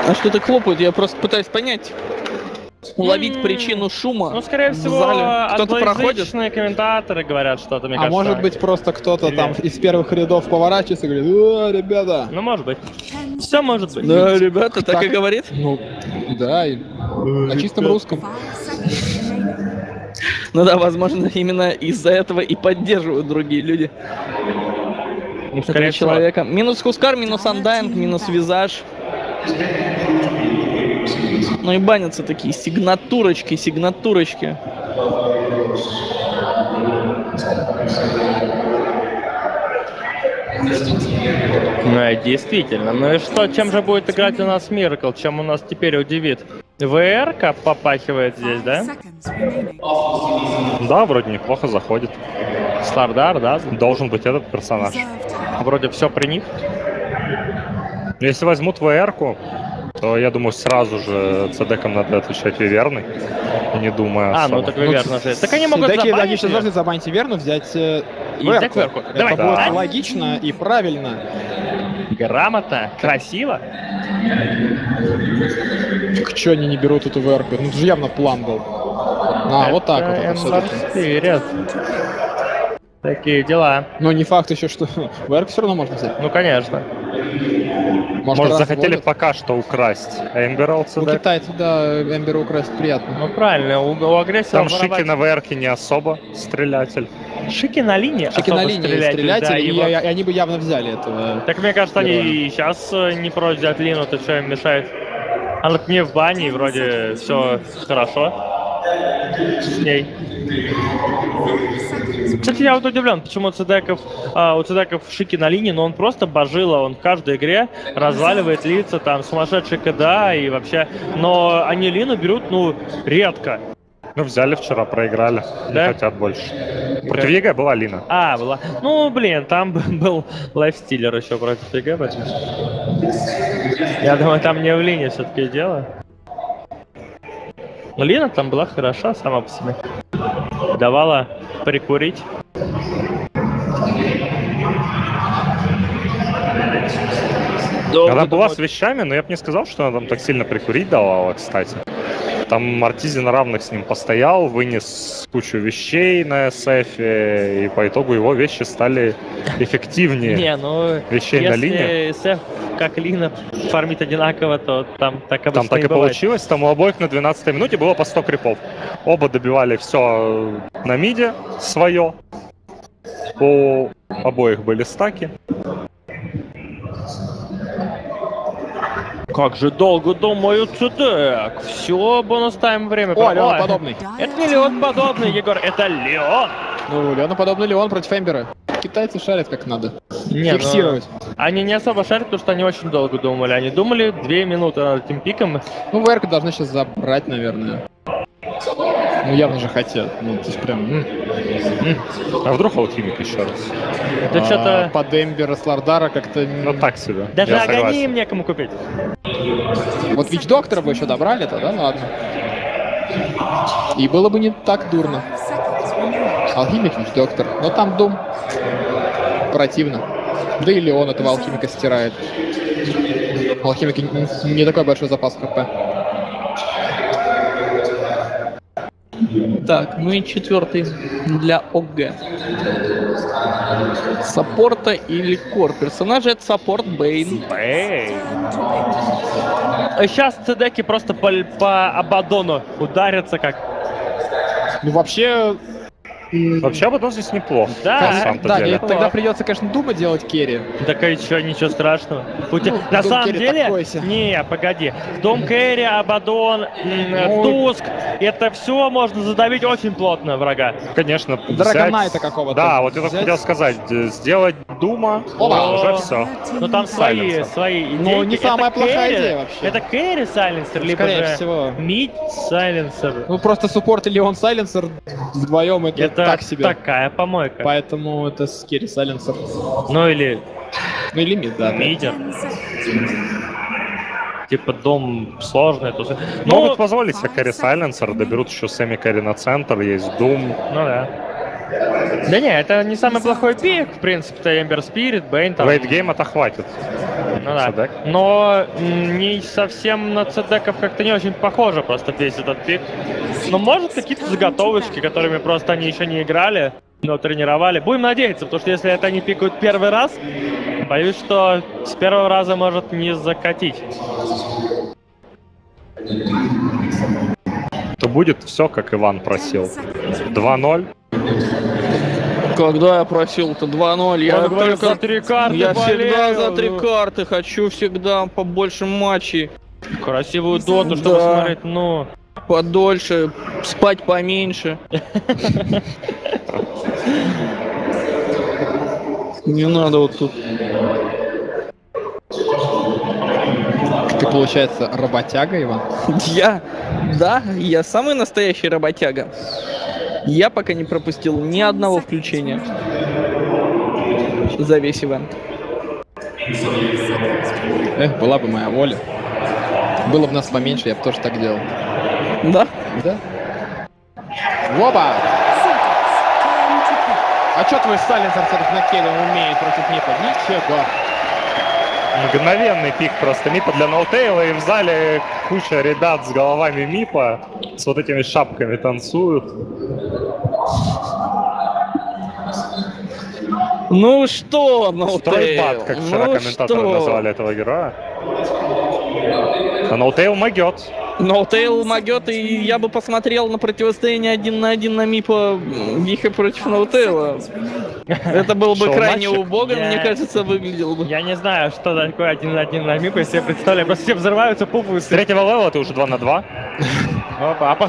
А что так хлопают? Я просто пытаюсь понять. Уловить причину шума. Ну, скорее всего, кто-то проходит. англоязычные комментаторы говорят что-то, мне кажется. Может быть, просто кто-то там из первых рядов поворачивается и говорит: о, ребята. Ну, может быть. Все может быть. Да, ребята, так и говорит. Ну, да, и на чистом русском. Ну да, возможно, именно из-за этого и поддерживают другие люди. Ну, скорее всего. Человека. Минус Хускар, минус Андайнг, минус Визаж. Ну и банятся такие сигнатурочки. Ну, действительно. Ну и что, чем же будет играть у нас Миракл? Чем у нас теперь удивит? ВР-ка попахивает здесь, да? Да, вроде неплохо заходит. Слардар, да? Должен быть этот персонаж. Вроде все при них. Если возьмут ВР-ку, то я думаю, сразу же цедекам надо отвечать Виверной, не думая А, особо. ну так Виверна же. Так они могут Они забанить сейчас её. должны забанить Верну, взять взять Верку. Верку. Это Давай, будет да. логично и правильно. Грамотно, красиво. Так что они не берут эту Верку? Ну это же явно план был. Вот так вот это всё-таки. Эмбер Такие дела. Но не факт еще, что Верку все равно можно взять. Ну, конечно. Может, захотели разводят. пока что украсть Эмбера у У цедека? китайцев, да, Эмбера украсть приятно. Ну, правильно, у агрессора Там Шики воровать- на ВР-ке не особо стрелятель. Шики на линии. Шики на особо линии стрелятель, стрелятели, да, и его- они бы явно взяли этого. Так мне кажется, они Героя. и сейчас не прочь взять Лину, то что им мешает? Она к мне в бане, и вроде все хорошо с ней. Кстати, я вот удивлен, почему у цедеков Шики на линии, но он просто божила, он в каждой игре разваливает лица, там сумасшедший КДА и вообще, но они Лину берут, ну, редко. Ну, взяли вчера, проиграли. Да? Не хотят больше. Против ЕГЭ была Лина. А, была. Ну, блин, там был лайфстиллер еще против ЕГЭ, поэтому... Я думаю, там не в Лине все-таки дело. Но Лина там была хороша сама по себе. Давала прикурить. Она была с вещами, но я бы не сказал, что она там так сильно прикурить давала, кстати. Там Мартизи на равных с ним постоял, вынес кучу вещей на СФ, и по итогу его вещи стали эффективнее Не, ну, вещей на линии. если СФ как Лина фармит одинаково, то там так обычно Там так и бывает. получилось, там у обоих на 12-й минуте было по 100 крипов. Оба добивали все на миде свое. У обоих были стаки. Как же долго думаю, цедек. Все, бонус тайм время. О, Леон Ой, подобный. Это не Леон подобный, Егор, это Леон. Ну, Леону подобный Леон против Эмбера. Китайцы шарят как надо. Не, ну, Фиксировать. они не особо шарят, потому что они очень долго думали. Они думали 2 минуты над этим пиком. Ну, Верку должны сейчас забрать, наверное. Ну, явно же хотят. Ну, то есть прям... А вдруг алхимик еще раз? Да что-то... Под Эмбера, Слардара как-то... Ну так себе. Даже я огонь согласен. им некому купить. Вот Вич Доктора бы еще добрали-то, да? Ну, ладно. И было бы не так дурно. Алхимик, Вич Доктор. Но там Дум. Противно. Да и Леон этого алхимика стирает. У алхимика не такой большой запас хп. Так, ну и четвертый для ОГ. Саппорта или кор? Персонажи это саппорт Бейн. Сейчас цедеки просто по Абадону ударятся как... Ну, вообще... Вообще Абадон здесь неплохо. Да, на самом-то Да, деле. и тогда придется, конечно, Дума делать керри. Так и чё, ничего страшного. На Дом самом Керри деле, такой себе. не, погоди. Дом Кэрри, Абадон, Туск, это все можно задавить очень плотно врага. Конечно, Драгонайта какого-то Да, вот я только взять. хотел сказать, сделать Дума, Опа. уже все. Ну там свои Сайленсер. идеи. Ну, не самая плохая идея вообще. Это Кэрри Сайленсер, либо Скорее же всего. Мид Сайленсер. Ну, просто суппорт и Леон Сайленсер вдвоем это так себе. такая помойка. Поэтому это с керри Сайленсер. Ну или Ну и лимит, да. Мидер. Типа дом сложный. То... Могут позволить себе Кэрри Сайленсер, доберут еще Сэмми Кэрри на центр, есть Дум. Ну да. Да не, это не самый плохой пик, в принципе-то Эмбер Спирит, Бэйн там. Лейтгейм это хватит. Ну да. Цедек. Но не совсем на цедеков как-то не очень похоже просто весь этот пик. Но может какие-то заготовочки, которыми просто они еще не играли, но тренировали. Будем надеяться, потому что если это они пикают первый раз, боюсь, что с первого раза может не закатить. То будет все, как Иван просил. 2-0. Когда я просил-то 2-0, я Он говорит, только... за 3 карты Я всегда болею. за 3 карты, хочу всегда побольше матчей, Красивую доту, чтобы Да. смотреть, ну... подольше, спать поменьше. Не надо вот тут. Ты, получается, работяга, Иван? Я самый настоящий работяга. Я пока не пропустил ни одного включения за весь ивент. Эх, была бы моя воля. Было бы нас поменьше, я бы тоже так делал. Да? Да? Опа! А чё твой Сайленсер все-таки на Келли умеет против Мипа? Ничего. Мгновенный пик просто Мипа для ноутейла, и в зале куча ребят с головами Мипа с вот этими шапками танцуют. Ну что, Стройбат, как вчера комментаторы назвали этого героя. А ноутейл могет. Ноутейл могет, и я бы посмотрел на противостояние 1 на 1 на Мипа Виха против Ноутейла. Это было бы крайне Шоу-матчик. убого, мне кажется, выглядело бы. Я не знаю, что такое 1-1 на мипа, если я представляю. Просто все взрываются, С пупаются. третьего левела ты уже 2 на 2. Опа, а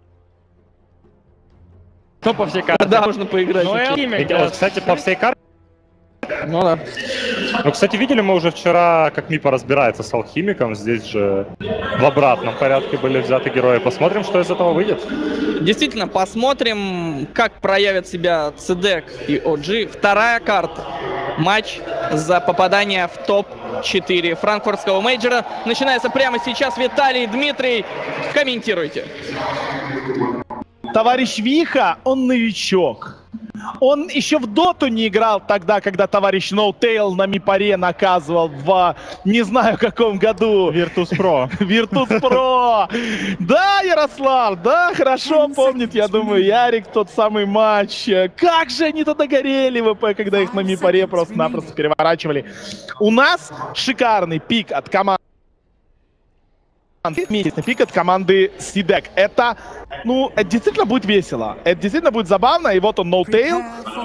кто по всей карте? Да, можно поиграть. Ну, окей. имя, И, вот, кстати, по всей карте. Ну да. Ну, кстати, видели мы уже вчера, как Мипа разбирается с алхимиком. Здесь же в обратном порядке были взяты герои. Посмотрим, что из этого выйдет. Действительно, посмотрим, как проявят себя Цедек и OG. Вторая карта. Матч за попадание в топ-4 франкфуртского мейджора. Начинается прямо сейчас. Виталий, Дмитрий, комментируйте. Товарищ Виха, он новичок. Он еще в доту не играл тогда, когда товарищ Ноутейл на Мипаре наказывал в не знаю каком году. Virtus.pro. Virtus.pro. Да, Ярослав, да, хорошо помнит, я думаю, Ярик тот самый матч. Как же они тогда горели в ВП, когда их на Мипаре просто-напросто переворачивали. У нас шикарный пик от команды. Месячный пик от команды Сидек. Это, ну, это действительно будет весело. Это действительно будет забавно. И вот он, Ноутейл.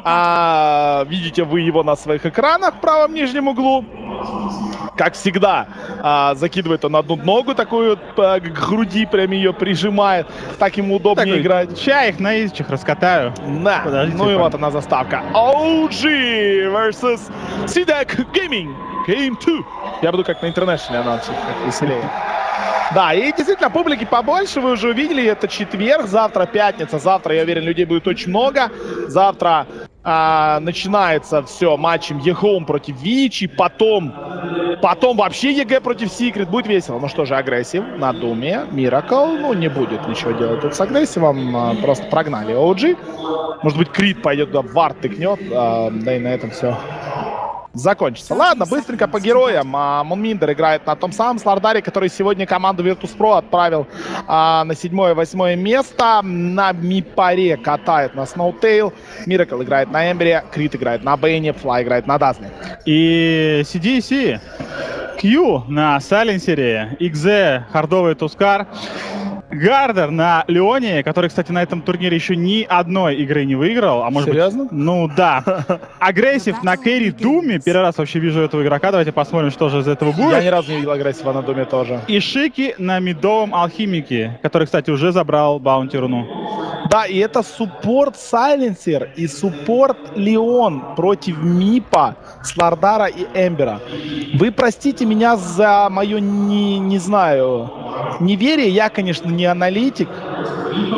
Видите вы его на своих экранах в правом нижнем углу. Как всегда, закидывает он одну ногу такую к груди, прям ее прижимает. Так ему удобнее играть. Сейчас их на изичах раскатаю. Да, Подождите, ну и вот она заставка. OG versus Сидек Gaming. Game 2. Я буду как на International анонсе, как веселее. Да, и действительно, публики побольше, вы уже увидели, это четверг, завтра пятница, завтра, я уверен, людей будет очень много. Завтра начинается все матчем ЕХОМ против Вичи, потом вообще ЕГЭ против Секрет, будет весело. Ну что же, агрессив на Думе, Миракл, ну не будет ничего делать тут с агрессивом, просто прогнали OG. Может быть, Крит пойдет туда, вард тыкнет, да и на этом все закончится. Ладно, быстренько по героям. Мунминдер играет на том самом Слардаре, который сегодня команду Virtus.pro отправил на 7-8 место. На Мипаре катает на Сноутейл. Миракл играет на Эмбере. Крит играет на Бэйне. Флай играет на Дазле. И CDC, Q на Сайленсере, XZ, хардовый Тускар, Гардер на Леоне, который, кстати, на этом турнире еще ни одной игры не выиграл. А может Серьезно? быть, ну да. Агрессив на Кэрри Думе. Первый раз вообще вижу этого игрока. Давайте посмотрим, что же из этого будет. Я ни разу не видел агрессива на Думе тоже. И Шики на мидовом Алхимике, который, кстати, уже забрал баунти руну. Да, и это суппорт Сайленсер и суппорт Леон против Мипа, Слардара и Эмбера. Вы простите меня за мое, не знаю, неверие. Я, конечно, не аналитик.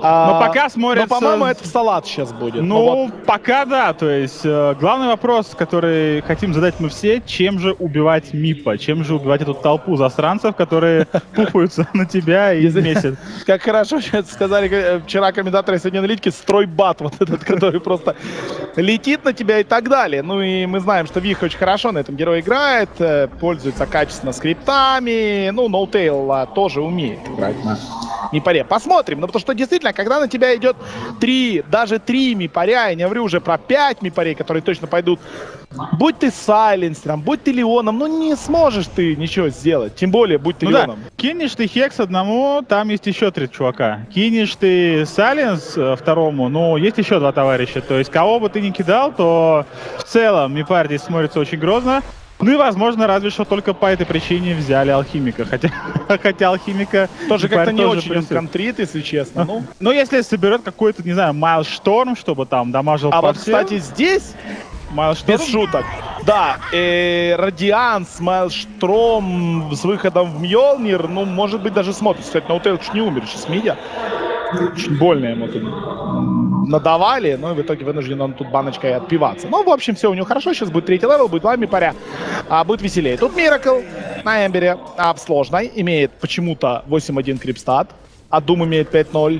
Но пока смотрится... Но, по-моему, это в салат сейчас будет. Ну, пока да. То есть, главный вопрос, который хотим задать мы все, чем же убивать Мипа? Чем же убивать эту толпу засранцев, которые пухаются на тебя и месяц? Как хорошо сейчас сказали вчера комментаторы сегодня аналитики, стройбат вот этот, который просто летит на тебя и так далее. Ну и мы знаем, что Вих очень хорошо на этом герое играет, пользуется качественно скриптами. Ну, Ноутейл тоже умеет играть на мипаре. Посмотрим, ну потому что действительно, когда на тебя идет даже 3 мипаря, я не говорю уже про 5 мипарей, которые точно пойдут, будь ты сайленсером, будь ты Леоном, ну не сможешь ты ничего сделать, тем более будь ты Леоном. Да. Кинешь ты Хекс одному, там есть еще 3 чувака. Кинешь ты Сайленс второму, ну есть еще 2 товарища. То есть кого бы ты ни кидал, то в целом мипар здесь смотрится очень грозно. Ну и, возможно, разве что только по этой причине взяли Алхимика. Хотя Алхимика... Тоже как-то не очень плюсует. контрит, если честно. Ну, если соберет какой-то, не знаю, Майлшторм, чтобы там дамажил по вот, всем. кстати, здесь, Майлшторм... без шуток, да, Радианс, Майлшторм с выходом в Мьёлнир, ну, может быть, даже смотрится. Кстати, Ноутейл чуть не умер сейчас, Мидя. Очень больно ему тут надавали, но в итоге вынужден он тут баночкой отпиваться. Ну, в общем, все у него хорошо. Сейчас будет 3-й левел, будет 2 мипаря, будет веселее. Тут Миракл на Эмбере в сложной. Имеет почему-то 8-1 крипстат, а Doom имеет 5-0.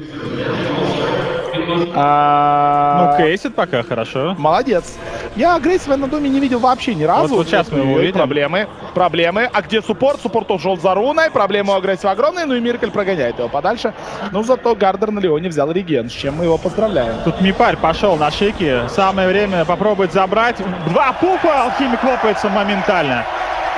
Ну, кейсит пока хорошо. Молодец. Я агрессива на Думе не видел вообще ни разу. Вот сейчас мы его увидим. Проблемы. А где суппорт? Суппорт ушел за руной. Проблемы у агрессива огромные, ну и Миркль прогоняет его подальше. Но зато Гардер на Леоне взял реген, с чем мы его поздравляем. Тут Мипарь пошел на шики. Самое время попробовать забрать. 2 пуха, Алхимик лопается моментально.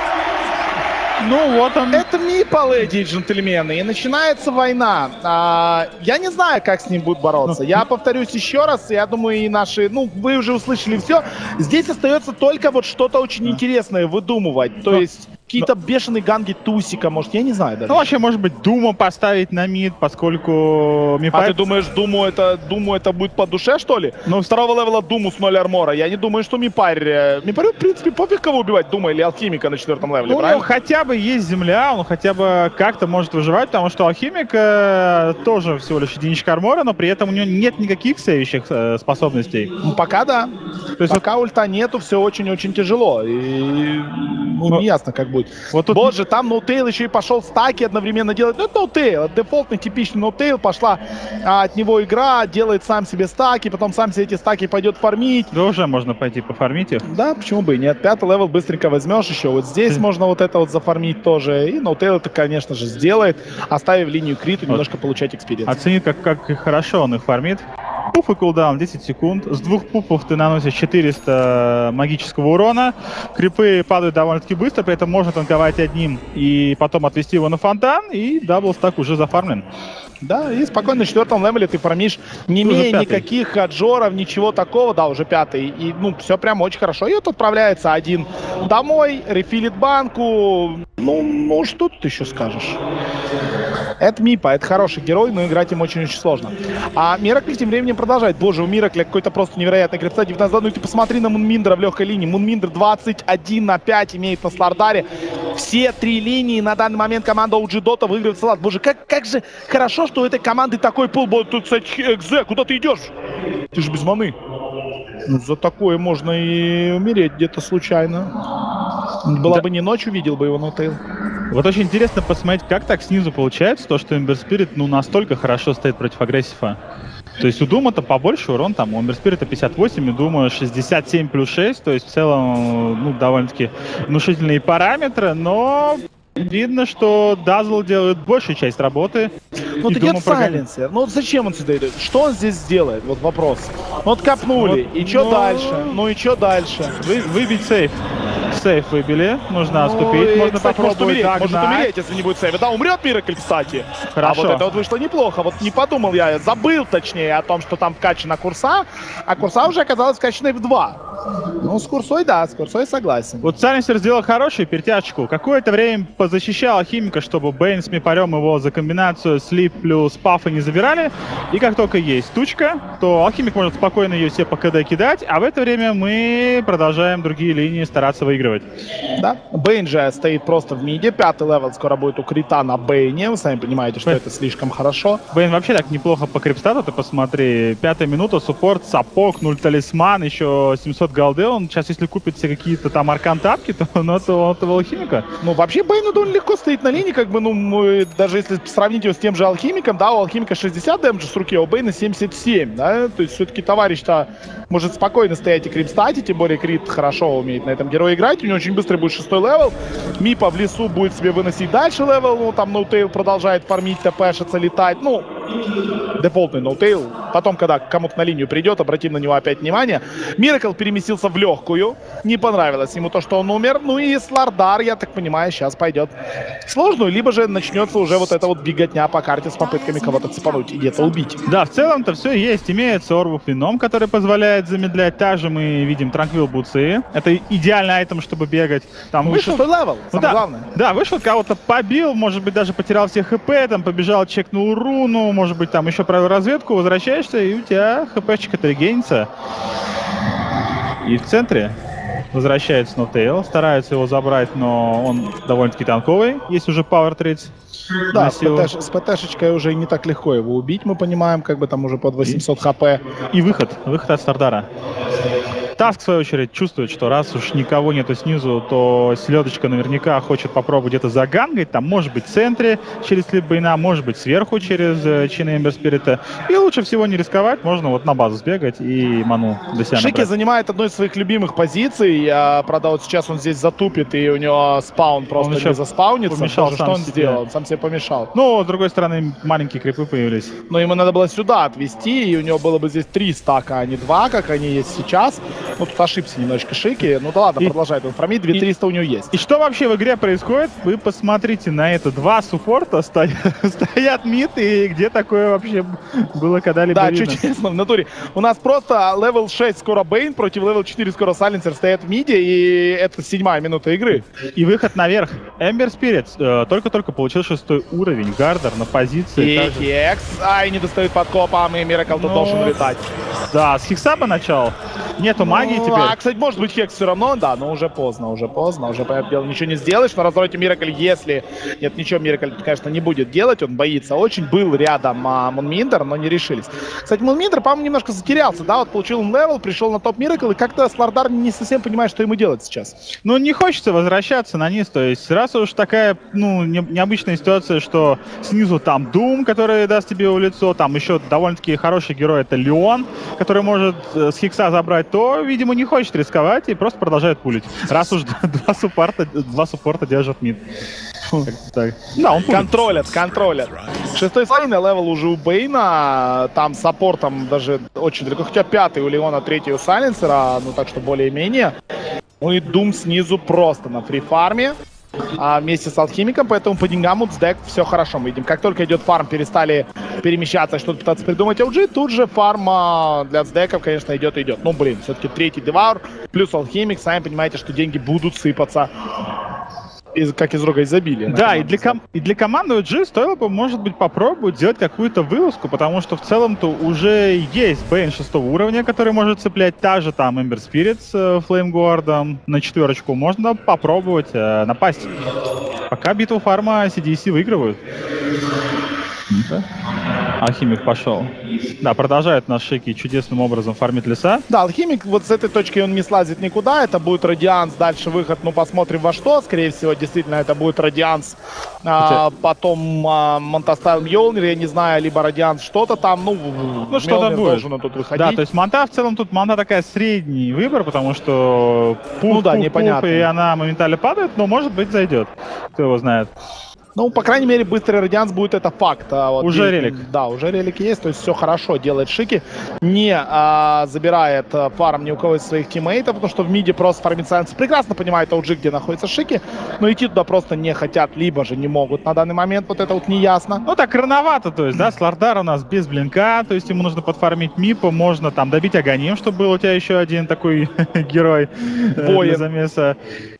Ну вот он. Это Мипа, леди и джентльмены, и начинается война. Я не знаю, как с ним будут бороться. Я повторюсь еще раз, я думаю, и наши, ну, вы уже услышали все. Здесь остается только вот что-то очень интересное выдумывать. То есть какие-то бешеные ганги Тусика, может, я не знаю даже. Ну, вообще, может быть, Думу поставить на мид, поскольку Мипарь... А ты думаешь, Думу это будет по душе, что ли? Ну, второго левела Думу с 0 армора. Я не думаю, что Мипарь... Мипарю, в принципе, пофиг кого убивать, Дума или Алхимика на 4-м левеле, ну, правильно? хотя бы есть земля, он хотя бы как-то может выживать, потому что Алхимик тоже всего лишь единичка армора, но при этом у него нет никаких сейвящих способностей. Ну, пока да. То есть пока ульта нету, все очень-очень тяжело. И не ясно, как будет. Вот тут... Боже, там Ноутейл еще и пошел стаки одновременно делать. Ну, это Ноутейл, дефолтный типичный Ноутейл. Пошла от него игра, делает сам себе стаки, потом сам себе эти стаки пойдет фармить. Да уже можно пойти пофармить их. Да, почему бы и нет. 5-й левел быстренько возьмешь еще. Вот здесь можно вот это вот зафармить тоже. И Ноутейл это, конечно же, сделает, оставив линию криту, немножко получать экспириенс. Оценит, как хорошо он их фармит. Пуф и кулдаун 10 секунд. С 2 пуфов ты наносишь 400 магического урона. Крипы падают довольно-таки быстро, при этом можно танковать одним и потом отвести его на фонтан, и даблстак уже зафармлен. Да, и спокойно на 4-м левеле ты фармишь, не имея никаких аджоров, ничего такого. Да, уже 5-й. И, ну, все прям очень хорошо. И вот отправляется один домой, рефилит банку. Ну, что тут еще скажешь? Это Мипа, это хороший герой, но играть им очень-очень сложно. А Миракл тем временем продолжает. Боже, у Миракля какой-то просто невероятный крипта. 19, ну ты посмотри на Мунминдера в легкой линии. Мунминдер 21/5 имеет на Слардаре. Все 3 линии на данный момент команда OG Dota выигрывает салат. Боже, как же хорошо, что у этой команды такой пул. Тут, кстати, Экзе, куда ты идешь? Ты же без маны. Ну, за такое можно и умереть где-то случайно. Была бы не ночь, увидел бы его Ноутейл. Вот очень интересно посмотреть, как так снизу получается, то, что Ember Spirit, ну, настолько хорошо стоит против агрессива. То есть у Дума-то побольше урон, там у Ember Spirit 58, и Дума 67 плюс 6, то есть в целом, ну, довольно-таки внушительные параметры, но видно, что Dazzle делает большую часть работы. Ну, так это сайленсер. Ну, зачем он сюда идет? Что он здесь делает? Вот вопрос. Ну, вот копнули. Вот, и что дальше? Ну, и что дальше? Выбить сейф. Сейф выбили, нужно отступить, можно кстати, попробовать догнать. Может умереть, если не будет сейфа. Да, умрет Миракль, кстати. Хорошо. А вот это вот вышло неплохо. Вот не подумал я, забыл точнее о том, что там вкачана Курса, а Курса уже оказалась вкачанной в 2. Ну, с Курсой, да, с Курсой согласен. Вот Сайленсер сделал хорошую перетяжку. Какое-то время позащищал Алхимика, чтобы Бэйн с Мипарем его за комбинацию слип плюс пафа не забирали. И как только есть тучка, то Алхимик может спокойно ее себе по КД кидать, а в это время мы продолжаем другие линии стараться выигрывать. Да. Бэйн же стоит просто в миде. 5-й левел скоро будет у Крита на Бэйне. Вы сами понимаете, что это слишком хорошо. Бэйн вообще так неплохо по крипстату, ты посмотри. 5-я минута, суппорт, сапог, 0 талисман, еще 700 голды. Он сейчас, если купит себе какие-то там аркан-тапки, то он этого Алхимика. Ну, вообще, Бэйну довольно легко стоит на линии, как бы, ну, мы, даже если сравнить его с тем же Алхимиком, да, у Алхимика 60 дэмэджа с руки, а у Бэйна 77, да, то есть все-таки товарищ-то может спокойно стоять и крипстатить, тем более Крит хорошо умеет на этом герое играть, у него очень быстро будет 6-й левел, Мипа в лесу будет себе выносить дальше левел, ну, там Ноутейл продолжает фармить, ТПшиться, летать, ну, дефолтный Ноутейл, потом, когда кому-то на линию придет, обратим на него опять внимание. Миракл переместился в легкую, не понравилось ему то, что он умер, ну и Слардар, я так понимаю, сейчас пойдет в сложную, либо же начнется уже вот эта вот беготня по карте с попытками кого-то цепануть и где-то убить. Да, в целом-то все есть. Имеется Орбов Вином, который позволяет замедлять. Также мы видим Транквил Буцы. Это идеальный айтем, чтобы бегать. Там Ну, вышел... 6-й левел, Ну, самое главное. Да, вышел, кого-то побил, может быть, даже потерял все хп, там побежал, чекнул руну, может быть, там еще провел разведку, возвращаешься, и у тебя хпчик отрегенится. И в центре возвращается Ноутейл, стараются его забрать, но он довольно-таки танковый. Есть уже Power Trades. Да, с ПТшечкой уже не так легко его убить, мы понимаем, как бы там уже под 800 хп. И выход от Слардара. Таск, в свою очередь, чувствует, что раз уж никого нету снизу, то селедочка наверняка хочет попробовать где-то загангать. Там может быть в центре через слип Бэйна, может быть сверху через чины Эмбер Спирита. И лучше всего не рисковать, можно вот на базу сбегать и ману для себя Шики набрать. занимает одну из своих любимых позиций. Правда, вот сейчас он здесь затупит, и у него спаун просто еще не заспаунится. помешал Что сам он себе. сделал? Он сам себе помешал. Ну, с другой стороны, маленькие крипы появились. Но ему надо было сюда отвести, и у него было бы здесь 3 стака, а не 2, как они есть сейчас. Ну, тут ошибся немножечко Шики. Ну да ладно, продолжает он фармить. 2300 у него есть. И что вообще в игре происходит? Вы посмотрите на это. 2 суппорта стоят мид, и где такое вообще было когда-либо Да, видно? честно, в натуре. У нас просто левел 6 скоро Бэйн против левел 4 скоро Сайленсер стоят в миде, и это 7-я минута игры. И выход наверх. Эмбер Спирит только-только получил 6-й уровень. Гардер на позиции. И также. Хекс, ай, не достает подкопом, и Миракл тут Ну, должен летать. Да, с Хикса бы начал. Нету магии Ну, теперь. А, кстати, может быть, Хекс все равно, да, но уже поздно, уже, понятное дело, ничего не сделаешь. На развороте Миракл, если... Нет, ничего Миракл, конечно, не будет делать, он боится очень. Был рядом Мунминдер, но не решились. Кстати, Мунминдер, по-моему, немножко затерялся, да, вот получил он левел, пришел на топ Миракл, и как-то Слардар не совсем понимает, что ему делать сейчас. Ну, не хочется возвращаться на низ. То есть, раз уж такая, ну, необычная ситуация, что снизу там Doom, который даст тебе в лицо, там еще довольно-таки хороший герой, это Леон, который может с Хикса забрать, то, видимо, не хочет рисковать и просто продолжает пулить. Раз уж два суппорта держат мид. Так. Да, он пулит. Контролят. 6-й слайный левел уже у Бэйна, там с саппортом даже очень далеко, хотя 5-й у Леона, 3-й у Сайленсера, ну так что более-менее. Ну и Doom снизу просто на фрифарме. Вместе с Алхимиком, поэтому по деньгам у Цдек все хорошо. Мы видим, как только идет фарм, перестали перемещаться, что-то пытаться придумать OG, тут же фарм для Цдеков, конечно, идет. Ну, блин, все-таки 3-й Деваур плюс Алхимик, сами понимаете, что деньги будут сыпаться. Как из рога изобилия. Да, и для команды OG стоило бы, может быть, попробовать сделать какую-то вылазку, потому что в целом-то уже есть Бэйн 6-го уровня, который может цеплять та же там Эмбер Спирит с Флеймгуардом на 4-очку. Можно попробовать напасть. Пока битву фарма CDC выигрывают. Алхимик пошел. Да, продолжает наш Шики чудесным образом фармить леса. Да, Алхимик вот с этой точки он не слазит никуда. Это будет Радианс, дальше выход, ну посмотрим во что. Скорее всего, действительно, это будет Радианс. Потом Монтастайл Мьолнир, я не знаю, либо Радианс что-то там. Ну что-то будет. Должен тут выходить. Да, то есть Монта в целом тут Монта такая средний выбор, потому что непонятно. и она моментально падает, но может быть зайдет. Кто его знает. Ну, по крайней мере, быстрый радианс будет, это факт. Вот Уже релик. Да, уже релик есть, то есть все хорошо делает Шики. Не забирает фарм ни у кого из своих тиммейтов, потому что в миде просто фармит Сайленс. Прекрасно понимает OG, где находится Шики, но идти туда просто не хотят, либо же не могут на данный момент, вот это вот неясно. Ну так рановато, то есть, да, Слардар у нас без блинка, то есть ему нужно подфармить Мипа, можно там добить Аганим, чтобы был у тебя еще один такой герой для замеса.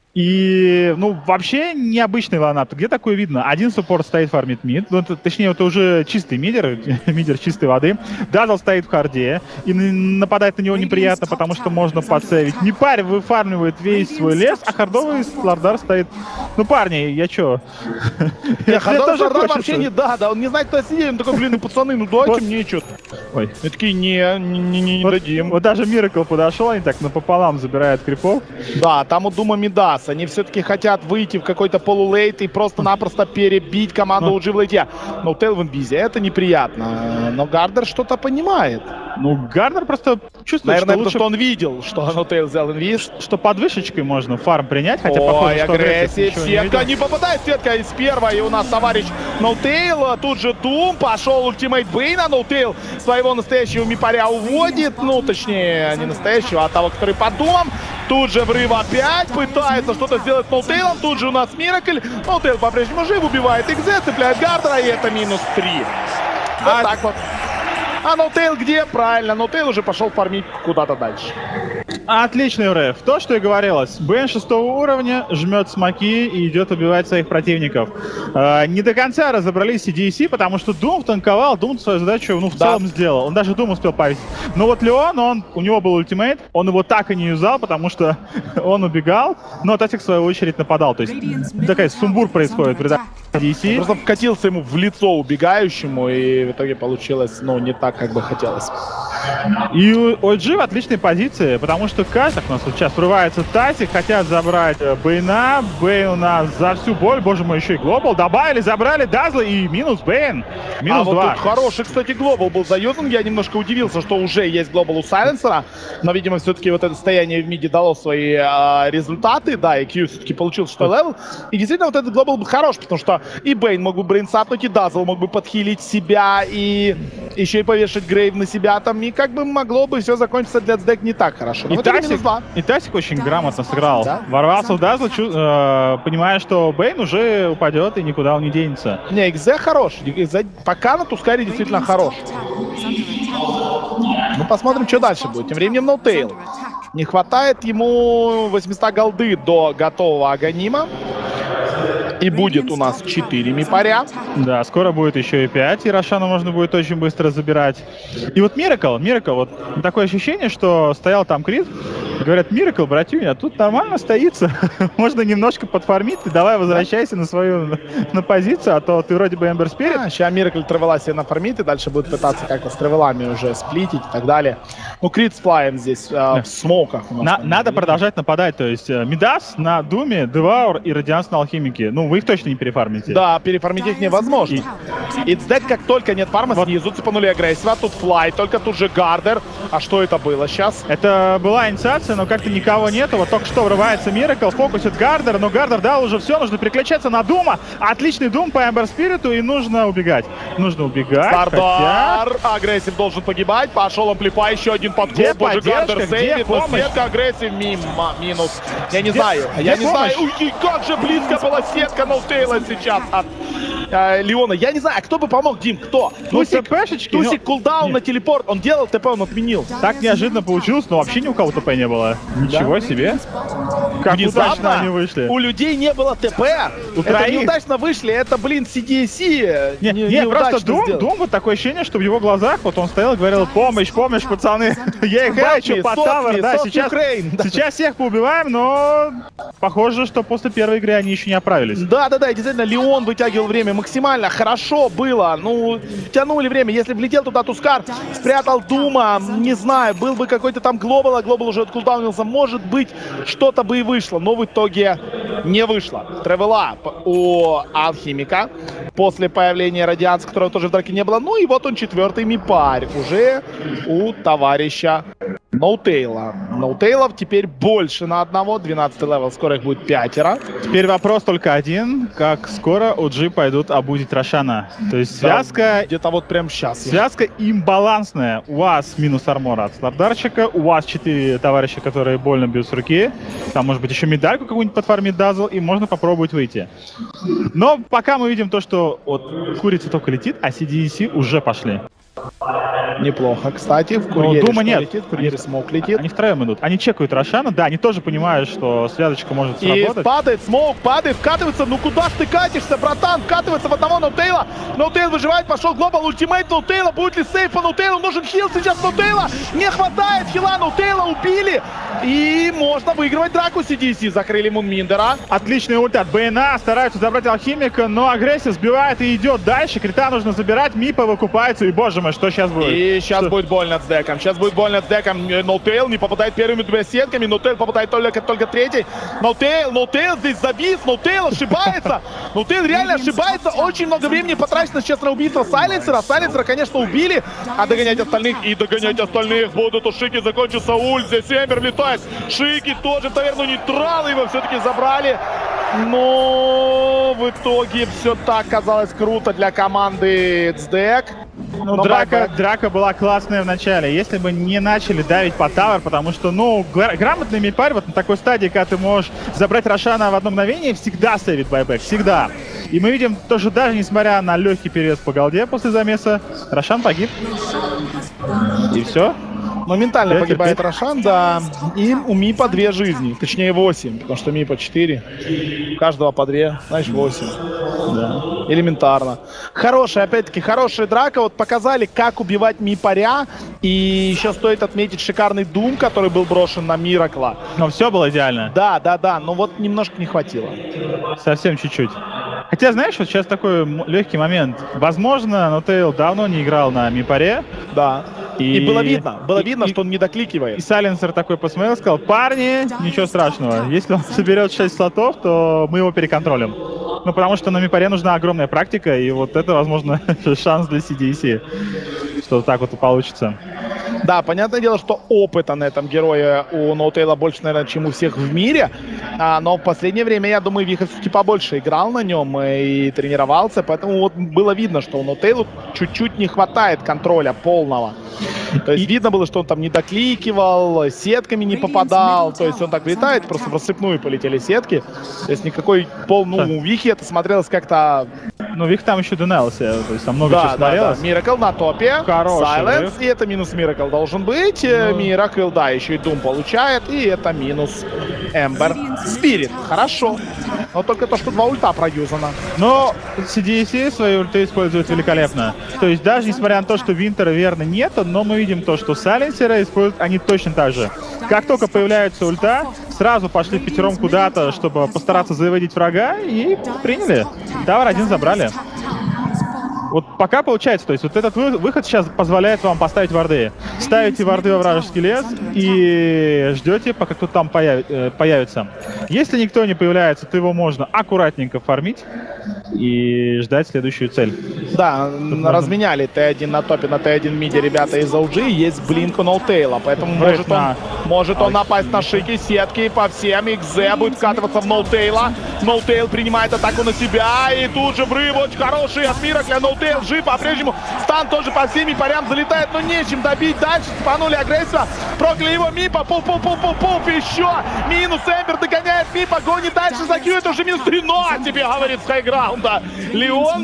И, ну, вообще необычный лайнап. Где такое видно? Один суппорт стоит, фармит мид. Ну, точнее, это уже чистый мидер, мидер чистой воды. Дазл стоит в харде. И нападать на него неприятно, потому что можно подсейвить. Мипарь выфармливает весь свой лес, а хардовый Слардар стоит. Ну, парни, я чё? Хардовый Слардар вообще не, да, он не знает, кто сидит. Он такой, блин, пацаны, ну дайте мне что-то. Ой. И такие, не дадим. Вот даже Миракл подошел, они так напополам забирают крипов. Да, там у Дума Мидас. Они все-таки хотят выйти в какой-то полулейт и просто-напросто перебить команду OG в лейте. Но Тейл в инвизе, это неприятно. Но Гардер что-то понимает. Ну, Гардер просто чувствует, наверное, что лучше... потому что он видел, что Тейл взял инвиз. Что под вышечкой можно фарм принять, хотя Ой, похоже, что агрессия, сетка, не попадает сетка из первой. И у нас товарищ Ноутейл, тут же Дум, пошел ультимейт Бейна. Ноутейл своего настоящего мипаря уводит. Ну, точнее, не настоящего, а того, который под Думом. Тут же врыв опять, пытается что-то сделать с Ноутейлом. Тут же у нас Миракль. Ноутейл по-прежнему жив, убивает Экзе, цепляет Гардера, и это минус 3. Вот так вот. А Ноутейл где? Правильно, Ноутейл уже пошел фармить куда-то дальше. Отличный РФ. То, что и говорилось. Бен 6 уровня жмет смоки и идет убивать своих противников. Не до конца разобрались CDC, потому что Дум танковал, Дум свою задачу, ну, в целом сделал. Он даже Дум успел повесить. Но вот Леон, у него был ультимейт, он его так и не юзал, потому что он убегал, но Татик в свою очередь нападал. То есть такая сумбур происходит в рядах CDC. Просто вкатился ему в лицо убегающему, и в итоге получилось, ну, не так, как бы хотелось. И OG в отличной позиции, потому что каждый у нас вот сейчас врывается Татик, хотят забрать Бейна. Бейн у нас за всю боль, боже мой, еще и глобал. Добавили, забрали Дазла и минус Бейн. Минус 2. Вот тут хороший, кстати, глобал был заюзан. Я немножко удивился, что уже есть глобал у Сайленсера. Но, видимо, все-таки вот это состояние в миде дало свои результаты. Да, и Q все-таки получил 6 левел. И действительно, вот этот глобал был хорош, потому что и Бейн мог бы брейнсапнуть, и Дазл мог бы подхилить себя, и еще и повешать Грейв на себя там. И как бы могло бы все закончиться для Цдек не так хорошо. И Тасик очень грамотно сыграл. Да? Ворвался в Дазл, понимая, что Бейн уже упадет и никуда он не денется. Не, Экзе хорош. Экзе пока на Тускаре действительно хорош. Ну, посмотрим, что дальше будет. Тем временем Ноутейл. Не хватает ему 800 голды до готового Аганима. И будет у нас 4 мипаря. Да, скоро будет еще и 5, и Рошану можно будет очень быстро забирать. И вот Миракл, вот такое ощущение, что стоял там Крит, говорят, Миракл, братюня, тут нормально стоится, можно немножко подфармить, ты давай возвращайся на свою на позицию, а то ты вроде бы Эмбер Спирит. Сейчас Миракл Тревела себе нафармит, и дальше будет пытаться как-то с Тревелами уже сплитить и так далее. Ну, Крит с Флаем здесь в смоках. Надо продолжать нападать, то есть Мидас на Думе, Деваур и Радианс на Алхимике. Ну, вы их точно не перефармите. Да, перефармить их невозможно. И Цдек, как только нет фарма, снизу цепанули агрессива, тут Флай, только тут же Гардер. А что это было сейчас? Это была инициация, но как-то никого нету. Вот только что врывается Миракл, фокусит Гардер, но Гардер дал уже все, нужно переключаться на Дума. Отличный Дум по Эмбер Спириту, и нужно убегать. Стардар! Хотя... Агрессив должен погибать, пошел амплифай, еще один подкоп, боже, Гардер сейвит, но сетка агрессив минус. Я не знаю, Уй, как же близко была сетка Ноутейла сейчас от Леона. Я не знаю, кто бы помог, Дим, кто? Тусик кулдаун на телепорт, он делал ТП, он отменил. Так неожиданно получилось, но вообще ни у кого ТП не было. Ничего себе. Как удачно они вышли. У людей не было ТП. Это неудачно вышли, это, блин, CDC. Нет, просто Дум, вот такое ощущение, что в его глазах вот он стоял и говорил, помощь, пацаны. Я их хочу под тавер, да, сейчас всех поубиваем, но похоже, что после первой игры они еще не оправились. Да, действительно, Леон вытягивал время максимально, хорошо было, ну, тянули время, если влетел туда Тускар, спрятал Дума, не знаю, был бы какой-то там глобал, а глобал уже откулдаунился, может быть, что-то бы и вышло, но в итоге не вышло. Тревела у Алхимика после появления Радианса, которого тоже в драке не было, ну и вот он 4-й мипарь уже у товарища Ноутейлов теперь больше на одного. 12 левел, скоро их будет 5. Теперь вопрос только один. Как скоро OG пойдут обузить Рошана? То есть связка... Где-то вот прямо сейчас. Связка имбалансная. У вас минус армора от Слардарчика, у вас 4 товарища, которые больно бьют с руки. Там, может быть, еще медальку какую-нибудь подфармить Дазл, и можно попробовать выйти. Но пока мы видим то, что вот курица только летит, а CDEC уже пошли. Неплохо, кстати. В курьере Дума нет. летит, в курьере смоук летит. Они втроем идут. Они чекают Рошана. Да, они тоже понимают, что связочка может сработать. И падает, смоук падает, вкатывается. Ну куда ж ты катишься, братан? Вкатывается в одного Ноутейла. Ноутейл выживает, пошел глобал, ультимейт Ноутейла. Будет ли сейф по Ноутейлу? Нужен хил сейчас Ноутейла. Не хватает хила, Ноутейла убили. И можно выигрывать драку. CDC закрыли Мунминдера. Отличный ульт от БНА. Стараются забрать алхимика, но агрессия сбивает и идет дальше. Крита нужно забирать. Мипа выкупается. И, боже мой, что сейчас будет? И сейчас будет больно с деком. Сейчас будет больно с деком. Ноутейл не попадает первыми двумя сетками. Ноутейл попадает только третий. Ноутейл здесь завис. Ноутейл ошибается. Ноутейл реально ошибается. Очень много времени потрачено сейчас на убийство Сайленсера. Сайленсера, конечно, убили. А догонять остальных будут. У Шики закончился ульт. Здесь Эмбер влетает. Шики тоже в таверну нейтрала. Его все-таки забрали. Но в итоге все так казалось круто для команды Цдек. Ну, драка была классная в начале. Если бы не начали давить по тавер, потому что, ну, грамотный мипарь вот на такой стадии, когда ты можешь забрать Рошана в одно мгновение, всегда сейвит байбэк, всегда. И мы видим то, что даже несмотря на легкий перевес по голде после замеса, Рошан погиб. И все. Моментально погибает Рошан, да. И у Мипа 2 жизни. Точнее 8, потому что Мипа 4. У каждого по 2, значит 8. Да. Элементарно. Хорошая, опять-таки, хорошая драка. Вот показали, как убивать Мипаря. И еще стоит отметить шикарный Дум, который был брошен на Миракла. Но все было идеально. Да. Но вот немножко не хватило. Совсем чуть-чуть. Хотя, знаешь, вот сейчас такой легкий момент. Возможно, Ноутейл давно не играл на Мипаре. Да. И было видно, что он не докликивает. И Сайленсер такой посмотрел, сказал: парни, ничего страшного. Если он соберет 6 слотов, то мы его переконтролим. Ну, потому что на Мипаре нужна огромная практика, и вот это, возможно, шанс для CDC, что так вот и получится. Да, понятное дело, что опыта на этом герое у Ноутейла больше, наверное, чем у всех в мире. Но в последнее время, я думаю, Вихас все-таки побольше играл на нем и тренировался. Поэтому вот было видно, что у Ноутейлу чуть-чуть не хватает контроля полного. То есть видно было, что он там не докликивал, сетками не попадал. То есть он так летает, просто в рассыпную полетели сетки. То есть никакой у Вихи это смотрелось как-то... Ну, Вих там еще дунелся, то есть там много чего смотрелось. Да. Миракл на топе. Сайленс, и это минус Миракл должен быть. Миракл, да, еще и Дум получает, и это минус Эмбер. Спирит, хорошо. Но только то, что 2 ульта проюзано. Но CDC свои ульты используют великолепно. То есть даже несмотря на то, что Винтера верно нету, но мы видим то, что Сайленсера используют они точно так же. Как только появляется ульта, сразу пошли впятером куда-то, чтобы постараться заводить врага, и приняли. Тавер 1 забрали. Вот пока получается, то есть вот этот выход сейчас позволяет вам поставить варды. Ставите варды во вражеский лес и ждете, пока кто-то там появится. Если никто не появляется, то его можно аккуратненько фармить и ждать следующую цель. Да, разменяли Т1 на топе, на Т1 миде ребята из OG. Есть блинк у Ноутейла, поэтому может он напасть на Шики, сетки по всем. XZ будет вкатываться в Ноутейла. Ноутейл принимает атаку на себя, и тут же взрыв очень хороший от Миракля. Ноутейл жив по-прежнему. Стан тоже по всем мипарям залетает, но нечем добить. Дальше спанули агрессию. Прокляли его Мипа. Пуп. Еще. Минус Эмбер догоняет Мипа. Гонит дальше за Q. Это уже минус 3. Но тебе говорит с хайграунда Леон.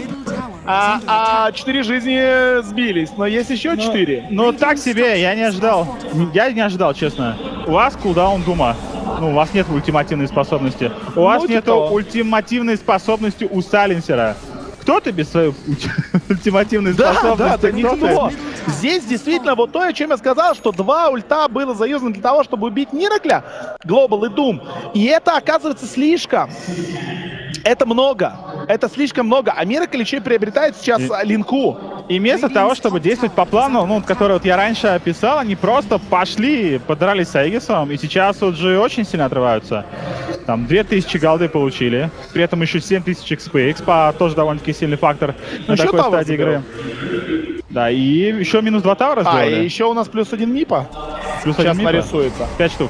4 жизни сбились. Но есть еще 4. Ну так себе. Я не ожидал, честно. У вас кулдаун Дума. Ну, у вас нет ультимативной способности. У вас нету ультимативной способности у Сайленсера. Кто ты без своей ультимативной способности? Да, никто. Здесь действительно вот то, о чем я сказал, что 2 ульта было заюзано для того, чтобы убить Миракля, Глобал и Дум. И это оказывается слишком. Это много. Это слишком много. А Миракль еще и приобретает сейчас линку. И вместо того, чтобы действовать по плану, ну, который вот я раньше описал, они просто пошли, подрались с Аегисом, и сейчас вот же очень сильно отрываются. Там 2000 голды получили, при этом еще 7000 XP. Экспа тоже довольно-таки сильный фактор на такой стадии игры. Да, и еще минус 2 тавра сделали. И еще у нас плюс 1 Мипа. Плюс Сейчас 1 мипа. нарисуется. 5 штук.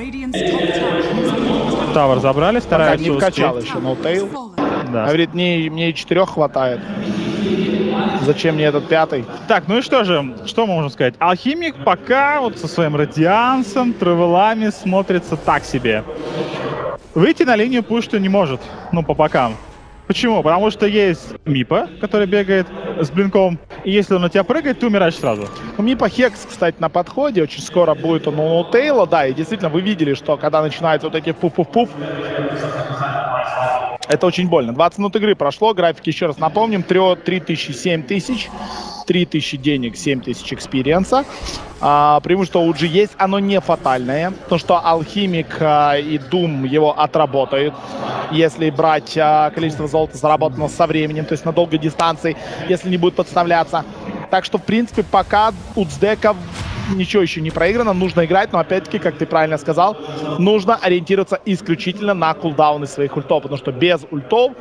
Тавер забрали, Пока стараются не вкачал успеть. еще ноутейл. Да. Говорит, мне и 4 хватает. Зачем мне этот 5-й? Так, ну и что же, что мы можем сказать? Алхимик пока вот со своим радиансом, травелами смотрится так себе. Выйти на линию пуш-то не может, ну, по бокам. Почему? Потому что есть Мипа, который бегает с блинком, и если он на тебя прыгает, ты умираешь сразу. У Мипа Хекс, кстати, на подходе. Очень скоро будет он у ноутейла. Да, и действительно, вы видели, что когда начинаются вот эти пуф-пуф-пуф, это очень больно. 20 минут игры прошло. Графики еще раз напомним. 3000, 7000. 3000 денег, 7000 экспириенса. Преимущество у OG есть, оно не фатальное. То, что Алхимик и Doom его отработают, если брать количество золота, заработанного со временем, то есть на долгой дистанции, если не будет подставляться. Так что, в принципе, пока у Цдека ничего еще не проиграно, нужно играть, но опять-таки, как ты правильно сказал, нужно ориентироваться исключительно на кулдауны своих ультов, потому что без ультов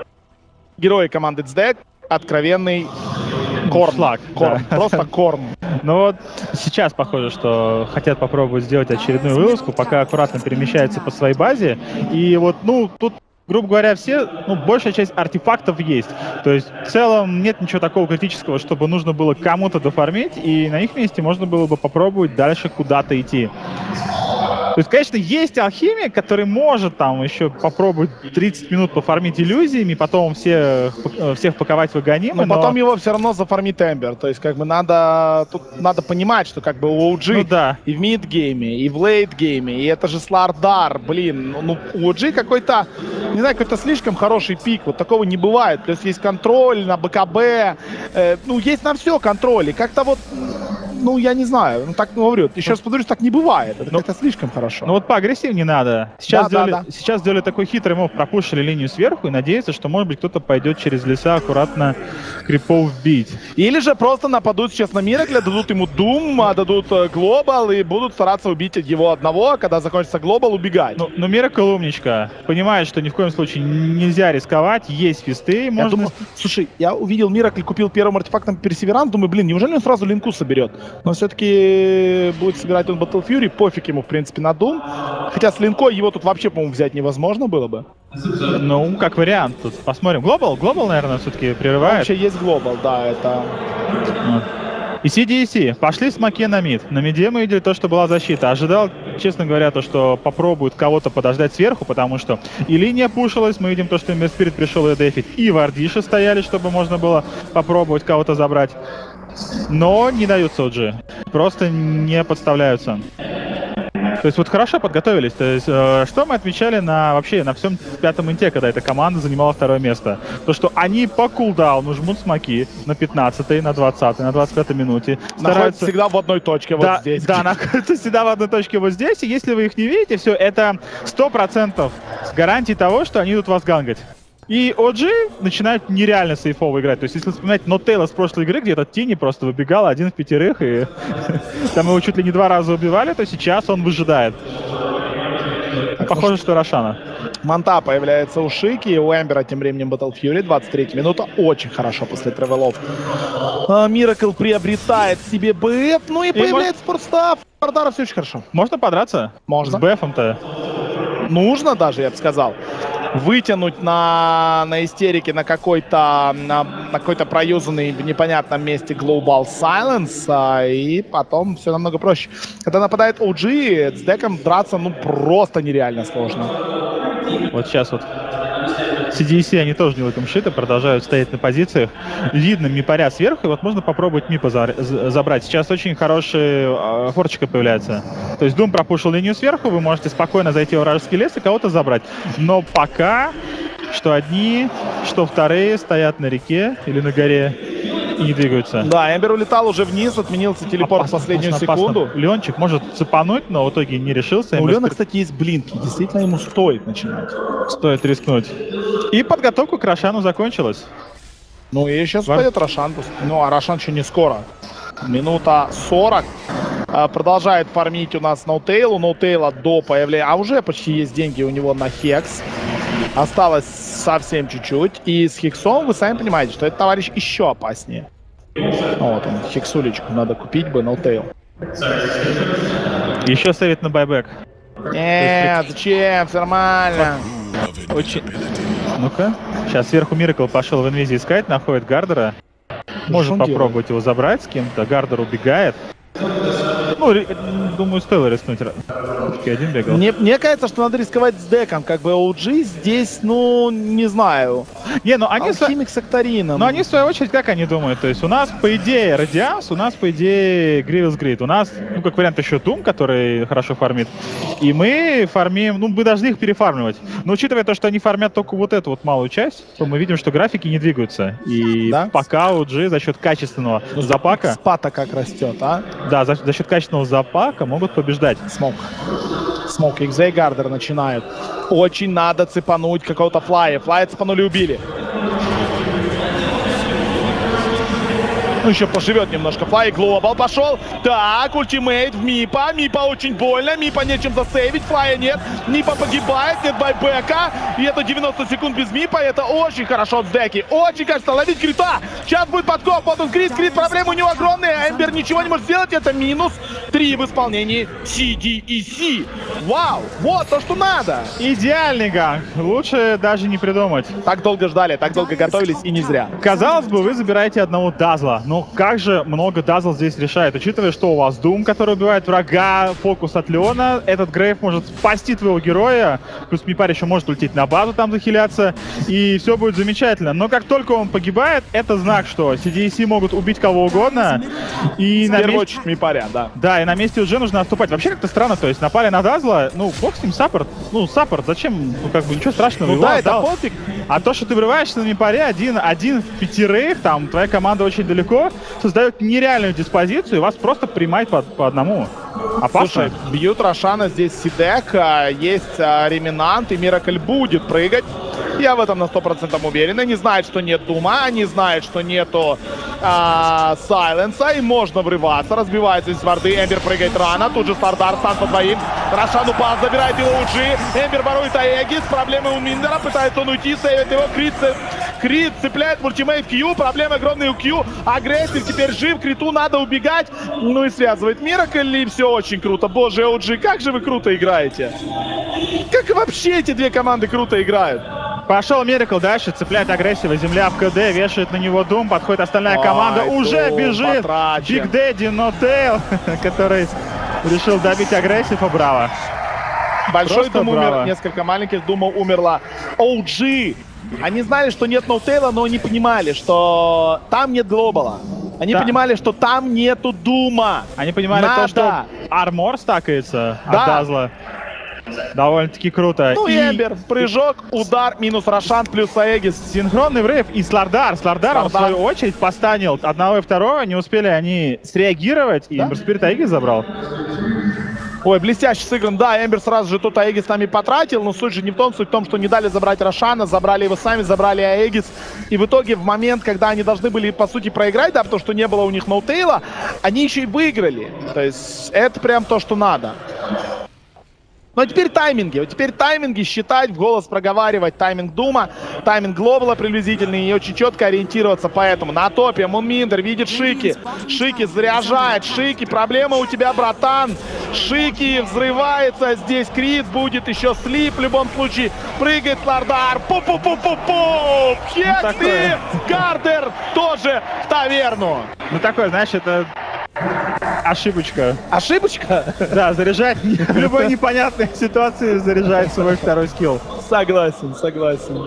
герои команды Цдек откровенный корм. Шлак, Корм. да. Просто корм. Но вот сейчас похоже, что хотят попробовать сделать очередную вылазку, пока аккуратно перемещаются по своей базе. И вот, ну, тут, грубо говоря, все, ну, большая часть артефактов есть. То есть, в целом, нет ничего такого критического, чтобы нужно было кому-то дофармить, и на их месте можно было бы попробовать дальше куда-то идти. То есть, конечно, есть алхимик, который может там еще попробовать 30 минут пофармить иллюзиями, потом всех паковать в агонимы, Но потом его все равно зафармит Эмбер. То есть, как бы тут надо понимать, что как бы у OG Ну да. и в мидгейме, и в лейтгейме, и это же Слардар, блин, ну у OG какой-то, не знаю, какой-то слишком хороший пик, вот такого не бывает. Плюс есть контроль на БКБ, ну есть на все контроль, и как-то вот, ну я не знаю, ну так говорю, еще раз повторюсь, так не бывает, это как-то слишком хорошо. Ну вот поагрессивнее надо. Сейчас, Да. сейчас сделали такой хитрый мов, пропушили линию сверху и надеются, что, может быть, кто-то пойдет через леса аккуратно крипов бить. Или же просто нападут сейчас на Миракля, дадут ему Doom, дадут Глобал и будут стараться убить его одного, а когда закончится Глобал, убегать. Ну Миракл умничка. Понимает, что ни в коем случае нельзя рисковать, есть фисты, Я можно... думаю, слушай, я увидел Миракль, купил первым артефактом Персеверанс, думаю, блин, неужели он сразу линку соберет? Но все-таки будет собирать он Battle Fury, пофиг ему, в принципе, на Doom. Хотя с линкой его тут вообще, по-моему, взять невозможно было бы. Ну, как вариант. Тут посмотрим. Глобал, наверное, все-таки прерывает. Вообще есть Глобал, да, это... Вот. И CDC. Пошли смоки на мид. На миде мы видели то, что была защита. Ожидал, честно говоря, то, что попробуют кого-то подождать сверху, потому что и линия пушилась, мы видим то, что Мирспирит пришел ее дефить, и вардиши стояли, чтобы можно было попробовать кого-то забрать. Но не даются OG. Просто не подставляются. То есть вот хорошо подготовились. То есть что мы отмечали вообще на всем пятом инте, когда эта команда занимала второе место? То, что они по кулдауну жмут смоки на 15-й, на 20-й, на 25-й минуте. Находится всегда в одной точке, вот здесь. Да, находится всегда в одной точке вот здесь. И если вы их не видите, все, это 100% с гарантией того, что они идут вас гангать. И OG начинают нереально сейфово играть. То есть, если вспоминать Нотейла с прошлой игры, где этот Тини просто выбегал 1 в 5, и там его чуть ли не 2 раза убивали, то сейчас он выжидает. Похоже, что Рошана. Манта появляется у Шики, и у Эмбера тем временем Battle Fury, 23 минута, очень хорошо после тревелов. Миракл приобретает себе БФ, ну и появляется спортстав. Бардара все очень хорошо. Можно подраться? Можно. С БФом-то? Нужно даже, я бы сказал. Вытянуть на истерике на какой-то проюзанный в непонятном месте Global Silence, и потом все намного проще. Когда нападает OG, с деком драться ну просто нереально сложно. Вот сейчас вот CDC, они тоже не лыком шиты, продолжают стоять на позициях. Видно мипаря сверху, и вот можно попробовать мипа забрать. Сейчас очень хорошая форчика появляется. То есть Doom пропушил линию сверху, вы можете спокойно зайти в вражеский лес и кого-то забрать. Но пока что одни, что вторые стоят на реке или на горе и не двигаются. Да, Эмбер улетал уже вниз, отменился телепорт в последнюю секунду. Леончик может цепануть, но в итоге не решился. У Леона, кстати, есть блинки. Действительно, ему стоит начинать. Стоит рискнуть. И подготовка к Рошану закончилась. Ну и сейчас пойдет Рошан. Ну, а Рошан еще не скоро. Минута 40. Продолжает фармить у нас Ноутейл. У Ноутейла до появления... А уже почти есть деньги у него на Хекс. Осталось совсем чуть-чуть. И с Хексом вы сами понимаете, что этот товарищ еще опаснее. Вот он, Хексулечку надо купить бы, Ноутейл. Еще ставит на байбек. Нет, зачем? Все нормально. Очень... Ну-ка. Сейчас сверху Миракл пошел в инвизе искать, находит Гардера. Может он попробовать его забрать с кем-то. Гардер убегает. Ну, думаю, стоило рискнуть. Один бегал. Мне кажется, что надо рисковать с деком. Как бы OG здесь, ну, не знаю. Не, ну они... Алхимик с Акторином. Но они, в свою очередь, как они думают? То есть у нас, по идее, Радиас, у нас, по идее, Гривилс Грид. У нас, ну, как вариант, еще Doom, который хорошо фармит. И мы фармим... Ну, мы должны их перефармливать. Но учитывая то, что они фармят только вот эту вот малую часть, то мы видим, что графики не двигаются. И да? пока OG за счет качественного запака... Спата как растет, а? Да, за счет качественного запака могут побеждать. Смок. Смок. XZ и Гардер начинают. Очень надо цепануть какого-то флая. Флая цепанули, убили. Ну, еще поживет немножко. Флай Глобал пошел. Так, ультимейт в Мипа. Мипа очень больно. Мипа нечем засейвить. Флая нет. Мипа погибает. Нет байбека. И это 90 секунд без Мипа. Это очень хорошо от Деки. Очень, кажется, ловить крита. Сейчас будет подкоп. Вот он крит. Крит, проблемы у него огромные. Эмбер ничего не может сделать. Это минус 3 в исполнении CDEC. Вау. Вот то, что надо. Идеальный ганг. Лучше даже не придумать. Так долго ждали, так долго готовились, и не зря. Казалось бы, вы забираете одного Дазла. Но как же много Дазл здесь решает, учитывая, что у вас Doom, который убивает врага, фокус от Леона, этот Грейв может спасти твоего героя, плюс Мипар еще может улететь на базу, там захиляться, и все будет замечательно. Но как только он погибает, это знак, что CDEC могут убить кого угодно, и на первую месте... очередь Мипаря, да. Да, и на месте уже нужно отступать. Вообще как-то странно, то есть напали на Дазла, ну, бог с ним, саппорт. Ну, саппорт, зачем? Ну, как бы ничего страшного. Ну его да, отдал. это пофиг. А то, что ты врываешься на Мипаре один в 5, там, твоя команда очень далеко, создает нереальную диспозицию, и вас просто примает по одному. Опасно. Слушай, бьют Рошана, здесь Сидек, есть Реминант, и Миракль будет прыгать. Я в этом на 100% уверен. Они знают, что нет Дума, они знают, что нету Сайленса, и можно врываться. Разбивается здесь варды, Эмбер прыгает рано, тут же Слардар, стан по двоим. Рошан упал, забирает его Уджи, Эмбер ворует Аегис, проблемы у Миндера, пытается он уйти, сейвит его, Крит цепляет ультимейт Q, проблемы огромные у Q, агрессив, теперь жив, Криту надо убегать, ну и связывает Миракль, и все очень круто. Боже, OG, как же вы круто играете. Как вообще эти две команды круто играют. Пошел Миракл дальше, цепляет агрессива, земля в КД, вешает на него Doom, подходит остальная команда, уже бежит Биг Дэдди, Нотейл, который решил добить агрессив, а браво. Большой Просто Doom умер, браво. несколько маленьких Думов умерло. OG! Они знали, что нет Ноутейла, но не понимали, что там нет Глобала. Они понимали, что там нету Дума. Они понимали то, что армор стакается от Дазла. Довольно-таки круто. Ну и Эмбер, прыжок, удар, минус Рошан, плюс Аегис. Синхронный врыв и Слардар. Слардар, он в свою очередь постанил одного и второго. Не успели они среагировать, и Эмбер Спирит Аегис забрал. Ой, блестяще сыгран. Да, Эмбер сразу же тут Аегис нами потратил, но суть же не в том, суть в том, что не дали забрать Рошана, забрали его сами, забрали Аегис. И в итоге в момент, когда они должны были, по сути, проиграть, да, потому что не было у них ноутейла, они еще и выиграли. То есть это прям то, что надо. Ну а теперь тайминги. Вот теперь тайминги считать, в голос проговаривать. Тайминг Дума, тайминг Глобала приблизительный, и очень четко ориентироваться. Поэтому на топе Мунминдер видит Шики. Шики заряжает. Шики, проблема у тебя, братан. Шики взрывается. Здесь Крит будет, еще слип в любом случае. Прыгает Слардар. Пу-пу-пу-пу-пу. Хекси. Гардер тоже в таверну. Ну такое, знаешь, это... Ошибочка. Ошибочка? Да, заряжает в любой непонятной ситуации, заряжает свой второй скилл. Согласен, согласен.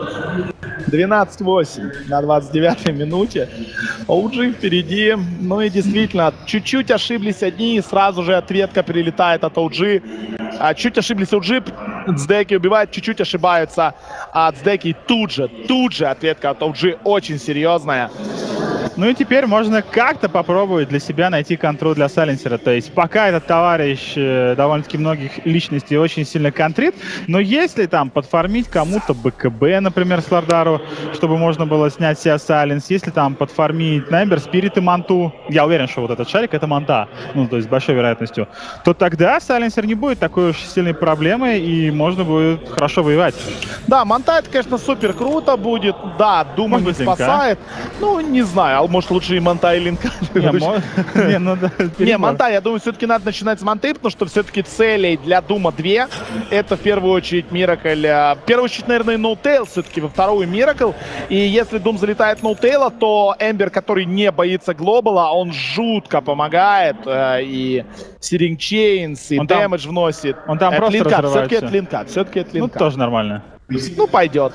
12-8 на 29-й минуте. OG впереди. Ну и действительно, чуть-чуть ошиблись одни, и сразу же ответка прилетает от OG. Чуть ошиблись OG, Цдеки убивает, чуть-чуть ошибаются от Цдеки. Тут же ответка от OG очень серьезная. Ну и теперь можно как-то попробовать для себя найти контроль для Сайленсера. То есть пока этот товарищ довольно-таки многих личностей очень сильно контрит, но если там подфармить кому-то БКБ, например, Слардару, чтобы можно было снять себя Сайленс, если там подфармить на Эмбер Спирит и Манту, я уверен, что вот этот шарик это Манта, ну то есть с большой вероятностью, то тогда Сайленсер не будет такой уж сильной проблемой и можно будет хорошо воевать. Да, Манта это, конечно, супер круто будет. Да, Дума не спасает. Ну, не знаю. может, лучше и Монта, и Линка. Не, ну да. Не, Монта, я думаю, все-таки надо начинать с Монты, потому что все-таки целей для Дума 2. Это в первую очередь Миракль. В первую очередь, наверное, Ноутейл все-таки, во вторую Миракль. И если Дум залетает Ноутейла, то Эмбер, который не боится Глобала, он жутко помогает. И Сиринг Чейнс, и дэмэдж вносит. Он там просто разрывается. Все-таки от Линка, все-таки от Линка. Ну, тоже нормально. Ну, пойдет.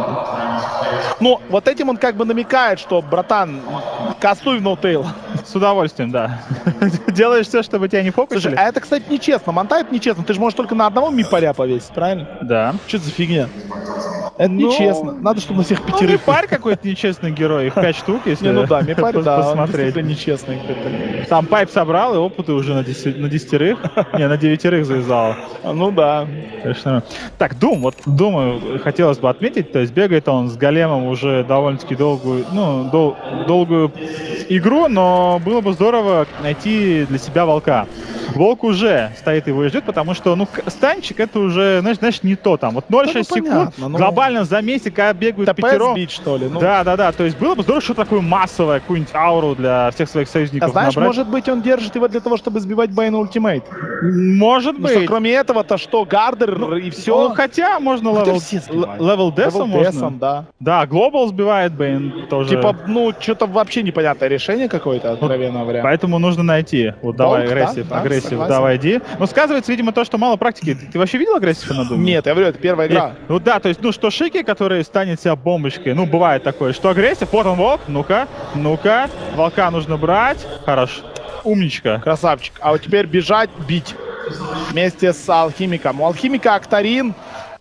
Ну, вот этим он как бы намекает, что, братан, кастуй в Ноутейл. С удовольствием, да. Делаешь все, чтобы тебя не фокусили. Слушай, а это, кстати, нечестно. Монта это нечестно. Ты же можешь только на одного мипаря повесить, правильно? Да. Что это за фигня? Это нечестно. Надо, чтобы на всех Ну, пятерых. Мипарь какой-то нечестный герой, их 5 штук, если Не, ну да, Мипарь, да, он посмотреть. действительно нечестный. Там Пайп собрал, и опыты уже на 10-рых, не, на 9-рых завязал. Ну да. Конечно. Так, Дум, вот думаю, хотелось бы отметить, то есть бегает он с Големом уже довольно-таки долгую, ну, долгую игру, но было бы здорово найти для себя Волка. Волк уже стоит его и ждет, потому что, ну, станчик это уже, знаешь, не то там. Вот 0,6 секунд, глобально за месяц, когда бегают пятером. Сбить, что ли? Ну. Да, то есть было бы здорово, что такое массовое, какую-нибудь ауру для всех своих союзников знаешь, набрать. может быть, он держит его для того, чтобы сбивать Бэйна ультимейт. Может быть. Что, кроме этого-то что, Гардер и все. Ну, хотя можно левел Дэсом можно. Да. Да, Глобал сбивает Бэйн тоже. Типа, ну, что-то вообще непонятное решение какое-то, откровенно говоря. Поэтому нужно найти. Вот давай, агрессив, давай, иди. Но сказывается, видимо, то, что мало практики. Ты вообще видел агрессив на Думе? Нет, я говорю, это первая игра. Ну да, то есть, ну, что Шики, который станет себя бомбочкой, ну, бывает такое, что агрессив, вот он волк, ну-ка, волка нужно брать, хорош, умничка. Красавчик. А вот теперь бежать, бить вместе с Алхимиком. У Алхимика Акторин.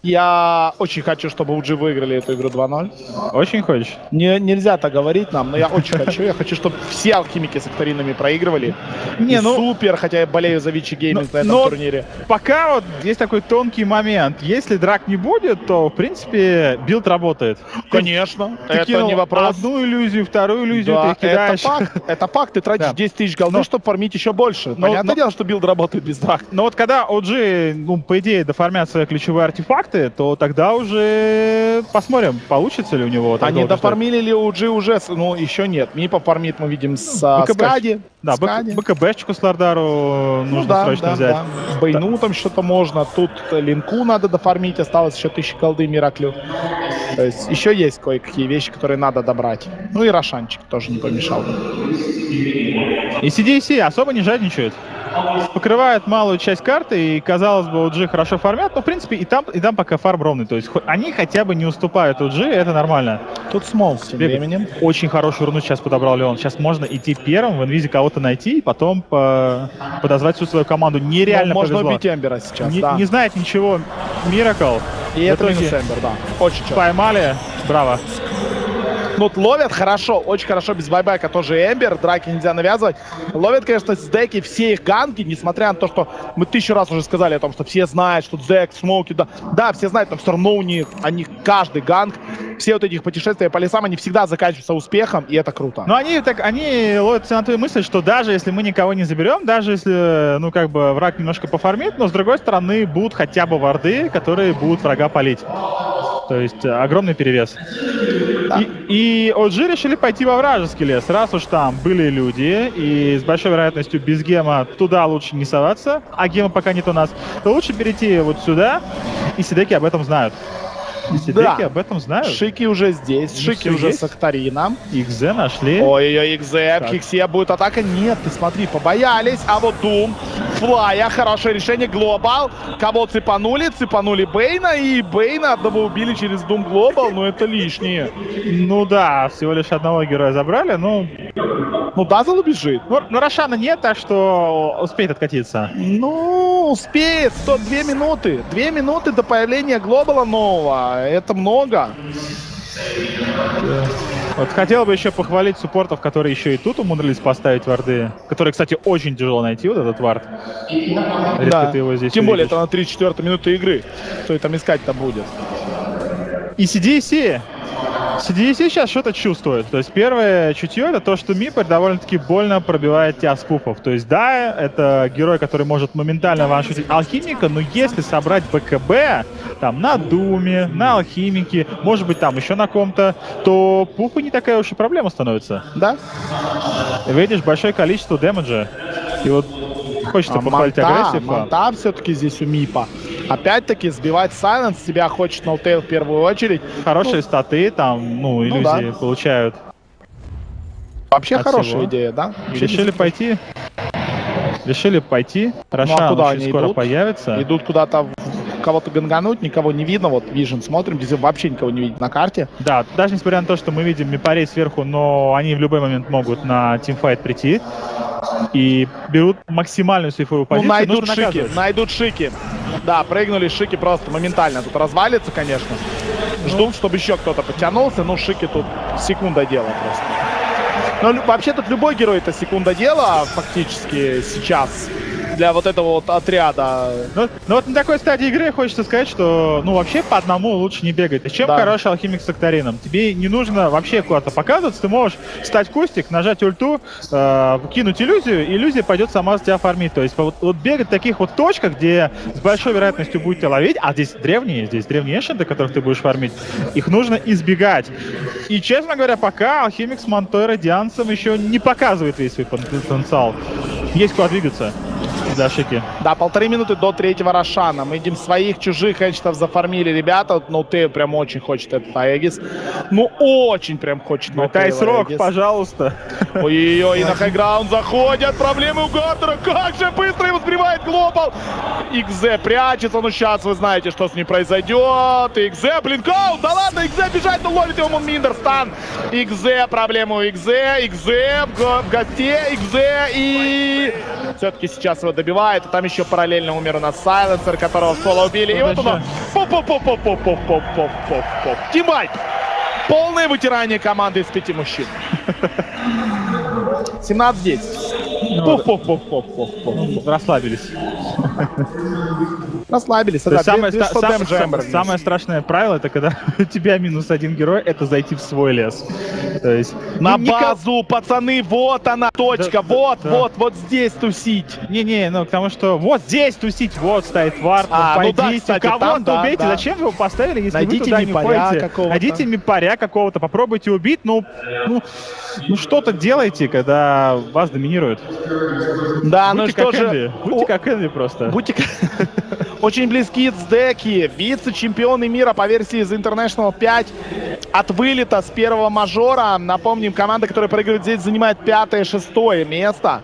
Я очень хочу, чтобы OG выиграли эту игру 2-0. Очень хочешь? Нельзя так говорить нам, но я очень хочу. Я хочу, чтобы все алхимики с Акторинами проигрывали. Супер, хотя я болею за Вичи Гейминг на этом турнире. Пока вот есть такой тонкий момент. Если драк не будет, то, в принципе, билд работает. Конечно, ты это не вопрос. Одну иллюзию, вторую иллюзию ты кидаешь. Это факт. Ты тратишь 10 тысяч голды, чтобы фармить еще больше. Понятное дело, что билд работает без драк. Но вот когда OG, ну, по идее, дофармят свои ключевые артефакты, то тогда уже посмотрим, получится ли у него. Они дофармили ли OG уже? Ну, еще нет. Мипа фармит, мы видим, с Скади. Да, БКБшечку с Лардару нужно срочно взять. Да. Бэйну там что-то можно. Тут Линку надо дофармить. Осталось еще 1000 голды Мираклю. То есть еще есть кое-какие вещи, которые надо добрать. Ну и Рошанчик тоже не помешал бы. И CDC особо не жадничают. Покрывают малую часть карты, и, казалось бы, OG хорошо фармят, но, в принципе, и там пока фарм ровный. То есть они хотя бы не уступают OG, это нормально. Тут смол тем временем. Очень хорошую руну сейчас подобрал Леон. Сейчас можно идти первым, в инвизе кого-то найти, и потом подозвать всю свою команду. Нереально повезло. Можно убить Эмбера сейчас, не знает ничего Миракл. И это минус Эмбер, да. Очень четко. Поймали. Браво. Ну, ловят хорошо, очень хорошо без байбека тоже Эмбер, драки нельзя навязывать. Ловят, конечно, с деки все их ганки, несмотря на то, что мы 1000 раз уже сказали о том, что все знают, что дек, смоуки, да, все знают, но все равно у них каждый ганк, все вот этих путешествия по лесам, они всегда заканчиваются успехом, и это круто. Но они ловят на той мысли, что даже если мы никого не заберем, даже если, ну, как бы враг немножко пофармит, но с другой стороны будут хотя бы варды, которые будут врага палить. То есть огромный перевес. Да. И OG решили пойти во вражеский лес. Раз уж там были люди, и с большой вероятностью без гема туда лучше не соваться, а гема пока нет у нас, то лучше перейти вот сюда, и сидеки об этом знают. Сидеки об этом знают. Шики уже здесь, Шики уже с Акторином. XZ нашли. Ой-ой-ой, XZ, в Хиксе будет атака. Нет, ты смотри, побоялись. А вот Doom, Флая, хорошее решение, Глобал. Кого цепанули? Цепанули Бэйна, и Бэйна одного убили через Doom Глобал, но это лишнее. Ну да, всего лишь одного героя забрали, ну... Ну, Дазл убежит. Ну, Рошана нет, так что успеет откатиться. Ну, успеет. 2 минуты. 2 минуты до появления Глобала нового. Это много. Вот хотел бы еще похвалить суппортов, которые еще и тут умудрились поставить варды. Которые, кстати, очень тяжело найти, вот этот вард. Да. Ты его здесь тем более, это на 3-4 минуты игры. Что там искать-то будет? И CDC CDEC сейчас что-то чувствует. То есть первое чутье — это то, что Мипер довольно-таки больно пробивает тебя с пуфов. То есть да, это герой, который может моментально ваншотить Алхимика, но если собрать БКБ там на Думе, на Алхимике, может быть там еще на ком-то, то пуфы не такая уж и проблема становится. Да? Видишь, большое количество дэмэджа. И вот хочется похвалить агрессию. Манта все-таки здесь у Мипа. Опять-таки сбивать Сайленс себя хочет Ноутейл в первую очередь. Хорошие статы, там, ну, иллюзии получают. Вообще от хорошая всего. идея, да? Решили пойти. Решили пойти. Рошан куда очень они скоро идут? появится. Идут куда-то кого-то гангануть, никого не видно. Вот Vision смотрим, здесь вообще никого не видно на карте. Да, даже несмотря на то, что мы видим Мипарей сверху, но они в любой момент могут на тимфайт прийти и берут максимальную сейфовую Ну, позицию. найдут Нужно шики, наказывать. найдут шики. Да, прыгнули шики просто моментально. Тут развалится, конечно. Ждут, чтобы еще кто-то подтянулся. Ну, шики тут секунда дела просто. Но вообще тут любой герой — это секунда дела фактически сейчас для вот этого вот отряда. Ну вот на такой стадии игры хочется сказать, что ну вообще по одному лучше не бегать. И чем Да. хороший алхимик с Акторином? Тебе не нужно вообще куда-то показываться, ты можешь встать кустик, нажать ульту, кинуть иллюзию, и иллюзия пойдет сама за тебя фармить. То есть вот бегать в таких вот точках, где с большой вероятностью будете ловить, а здесь древние эшенты, которых ты будешь фармить, их нужно избегать. И, честно говоря, пока алхимик с Мантой Радиансом еще не показывает весь свой потенциал. Есть куда двигаться. Да, шики. Да, 1,5 минуты до третьего Рошана. Мы видим своих, чужих хедшетов зафармили ребята. Ну, ты прям очень хочет этот Аегис. Ну, очень прям хочет. Тайсрок, пожалуйста. Ой-ой-ой, и на хайграунд заходят. Проблемы у Гардера. Как же быстро его сбривает Глобал. XZ прячется. Ну, сейчас вы знаете, что с ним произойдет. XZ, блинкаут. Да ладно, XZ бежать, но ловит его Мунминдер. Стан. XZ, проблема у XZ. XZ в госте. XZ и... Все-таки сейчас его добивает. И там еще параллельно умер у нас Сайленсер, которого в соло убили. И вот оно. Тимбайт. Полное вытирание команды из 5 мужчин. 17-10. Расслабились. Расслабились. То есть Да, самое страшное правило — это когда у тебя -1 герой, это зайти в свой лес. То есть на базу, пацаны, вот она точка, вот здесь тусить. Не-не, ну потому что вот здесь тусить, вот стоит вард, пойдите, кого-то убейте, зачем вы его поставили, если вы туда не ходите? Найдите мипаря какого-то, попробуйте убить, ну что-то делайте, когда вас доминируют. Да, ну что же, будьте как Энви просто. Очень близкие цдеки, вице-чемпионы мира по версии The International 5 от вылета с первого мажора. Напомним, команда, которая проигрывает здесь, занимает 5-6 место.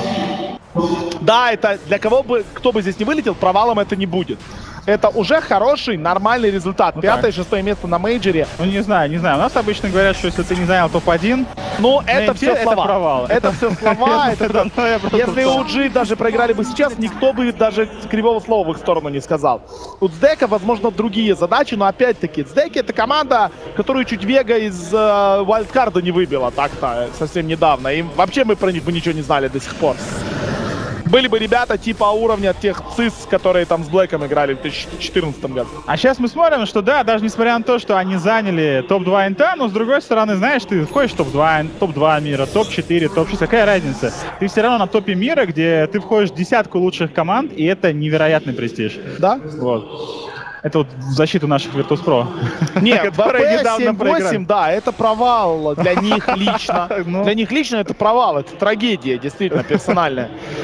Да, это для кого бы, кто бы здесь не вылетел, провалом это не будет. Это уже хороший, нормальный результат. 5-6 место на мейджоре. Ну, не знаю. У нас обычно говорят, что если ты не занял топ-1, ну, это все слова. Это провал. Это все слова. Если UG даже проиграли бы сейчас, никто бы даже кривого слова в их сторону не сказал. У Цдека, возможно, другие задачи, но опять-таки, Цдеки — это команда, которую чуть Вега из вайлдкарда не выбила так-то совсем недавно. И вообще мы про них бы ничего не знали до сих пор. Были бы ребята типа уровня тех ЦИС, которые там с Блэком играли в 2014 году. А сейчас мы смотрим, что да, даже несмотря на то, что они заняли топ-2 инта, но с другой стороны, знаешь, ты входишь в топ-2 мира, топ-4, топ-6, какая разница? Ты все равно на топе мира, где ты входишь в 10 лучших команд, и это невероятный престиж. Да? Вот. Это вот в защиту наших Virtus.pro. Нет, ВП 7-8, да, это провал для них лично. Для них лично это провал, это трагедия, действительно, персональная.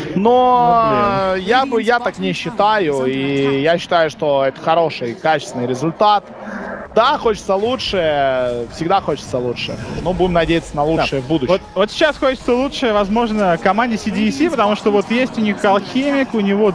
Но я так не считаю, и я считаю, что это хороший, качественный результат. Да, хочется лучше, всегда хочется лучше. Но будем надеяться на лучшее в будущем. Вот сейчас хочется лучше, возможно, команде CDEC, потому что вот есть у них алхимик, у него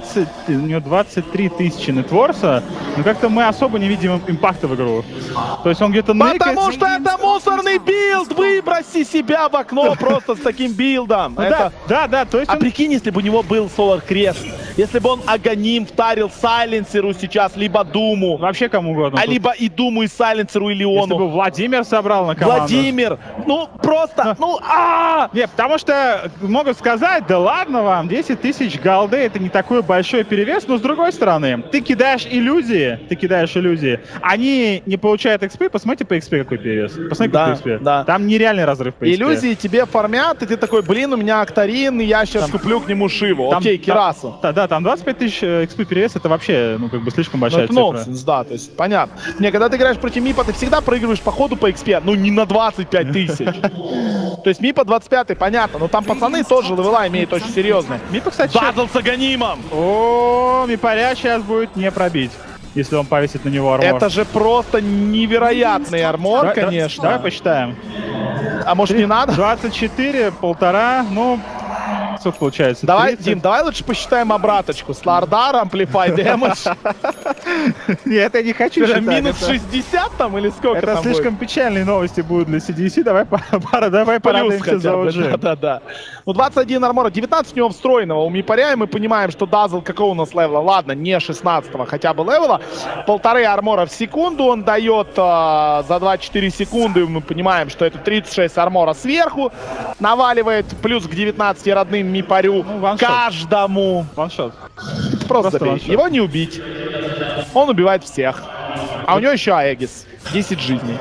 23 тысячи нетворса, но как-то мы особо не видим импакта в игру. То есть он где-то потому что это мусорный билд! Выброси себя в окно просто с таким билдом. Да, то есть прикинь, если бы у него был Solar Crest. Если бы он Аганим втарил Сайленсеру сейчас, либо Думу, Вообще кому угодно. а либо и Думу, и Сайленсеру, и Если бы Леону. Владимир собрал на команду. Владимир, ну просто, Нет, потому что могут сказать, да ладно вам, 10 тысяч голды, это не такой большой перевес, но с другой стороны, ты кидаешь иллюзии, они не получают XP, посмотрите по XP какой перевес. Посмотрите Да, по XP. да. Там нереальный разрыв по XP. иллюзии тебе фармят, и ты такой, блин, у меня Актарин, и я сейчас куплю к нему Шиву. Там- Окей, Кирасу. Да, там 25 тысяч XP перевес, это вообще, ну, как бы слишком Ну, большая это цифра. нонсенс, да, то есть понятно. Не, когда ты играешь против Мипа, ты всегда проигрываешь по ходу по XP, ну не на 25 тысяч. То есть Мипа 25, понятно, но там пацаны тоже левела имеют очень серьезные. Мипа, кстати, Дазл с Аганимом! О, Мипаря сейчас будет не пробить, если он повесит на него армор. Это же просто невероятный армор, Давай- конечно. Давай посчитаем. А может не надо? 24, 1,5, ну, сколько получается? Давай, 30? Дим, давай лучше посчитаем обраточку. Слардар, Amplify Damage. Нет, я не хочу Это считать. минус это- 60 там или сколько Это там слишком печальные новости будут для CDC. Давай, давай Плюс порадуемся за хотя бы, OG. да. Ну, 21 армора, 19 у него встроенного. У Мипаря, и мы понимаем, что Дазл какого у нас левела? Ладно, не 16-го, хотя бы левела. 1,5 армора в секунду он дает за 24 секунды. Мы понимаем, что это 36 армора сверху. Наваливает плюс к 19 родным Мипарю. Ну, ваншот. Каждому. Ваншот. Просто забей. ваншот. Его не убить. Он убивает всех. А у него еще Аегис. 10 жизней.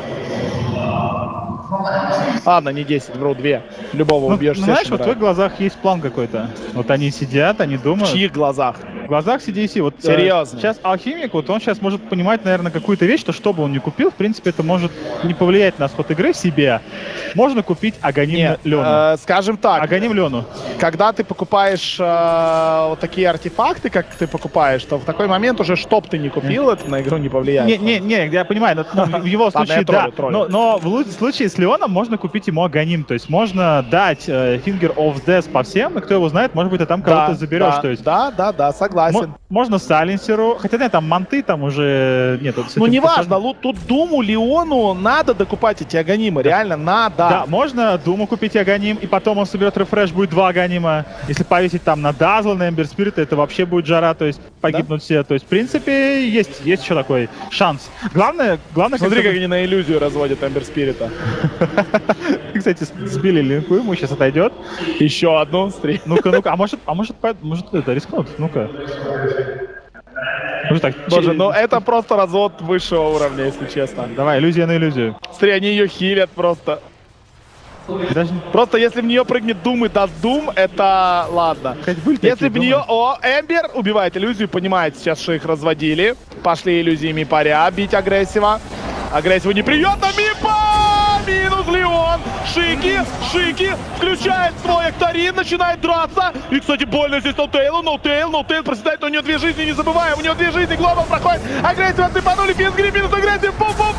Ладно, не 10, вру, 2. Любого Ну, убьешь, знаешь, все вот в твоих глазах есть план какой-то. Вот они сидят, они В думают. чьих глазах? В глазах CDC. Вот, Серьезно? сейчас алхимик, вот он сейчас может понимать, наверное, какую-то вещь, что бы он ни купил, в принципе, это может не повлиять на исход игры себе. Можно купить Аганим Нет, Лену. скажем так, Аганим Лену. когда ты покупаешь вот такие артефакты, как ты покупаешь, то в такой момент уже, чтоб ты не купил, это на игру не повлияет. Не, я понимаю, но, в его Ладно, случае я да. троллю. Но в случае с Леоном можно купить ему Аганим, то есть можно дать Finger of Death по всем, и кто его знает, может быть, ты там кого-то заберешь. да, То есть да, согласен. можно Сайленсеру, хотя нет, там манты там уже нет. Вот с Ну, этим неважно, персонажем. тут Думу, Леону надо докупать эти Аганимы, реально надо. Да, можно Думу купить Аганим, и потом он соберет рефреш, будет 2 Аганима. Если повесить там на Дазл, на Эмбер Спирит, это вообще будет жара, то есть погибнут все. То есть, в принципе, есть еще такой шанс. Главное Смотри, как как они на иллюзию разводят Эмбер Спирита. кстати, сбили линку, ему сейчас отойдет. Еще одну, смотри. Ну-ка, а может это рискнут? Ну-ка. Может так, Боже, ну это просто развод высшего уровня, если честно. давай, иллюзия на иллюзию. Смотри, они ее хилят просто. Даже Просто если в нее прыгнет Дум и даст Дум, это ладно. хоть были Если такие, в нее... думаю. О, Эмбер убивает иллюзию, понимает сейчас, что их разводили. Пошли иллюзиями паря бить агрессива. Агрессиву не придет на Мипа! Минус Леон. Шики включает свой Актарин, начинает драться. И, кстати, больно здесь Ноутейлу. Ноутейл проседает, но у него 2 жизни, не забываем. У него 2 жизни, Глобал проходит. Агрессив отсыпанули, Физгри минус агрессив.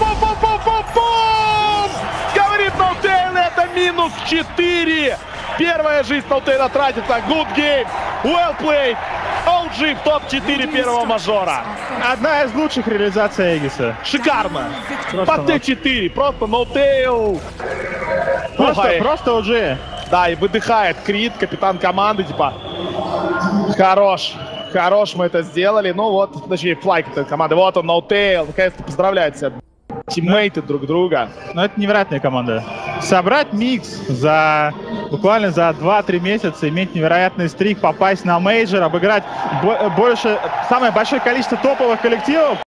Пум! Говорит Ноутейл, это минус 4. Первая жизнь Ноутейла тратится. Good game. Well played. OG в топ-4 первого мажора. Одна из лучших реализаций Эгиса. Шикарно. Просто По Т4. Просто Ноутейл. Просто OG. Да, и выдыхает Крит, капитан команды, типа, хорош, мы это сделали. Ну вот, точнее, Флай, капитан команды. Вот он, Ноутейл, наконец-то поздравляет себя. Тиммейты друг друга. Но это невероятная команда. Собрать микс буквально за 2-3 месяца, иметь невероятный стрик, попасть на мейджор, обыграть самое большое количество топовых коллективов.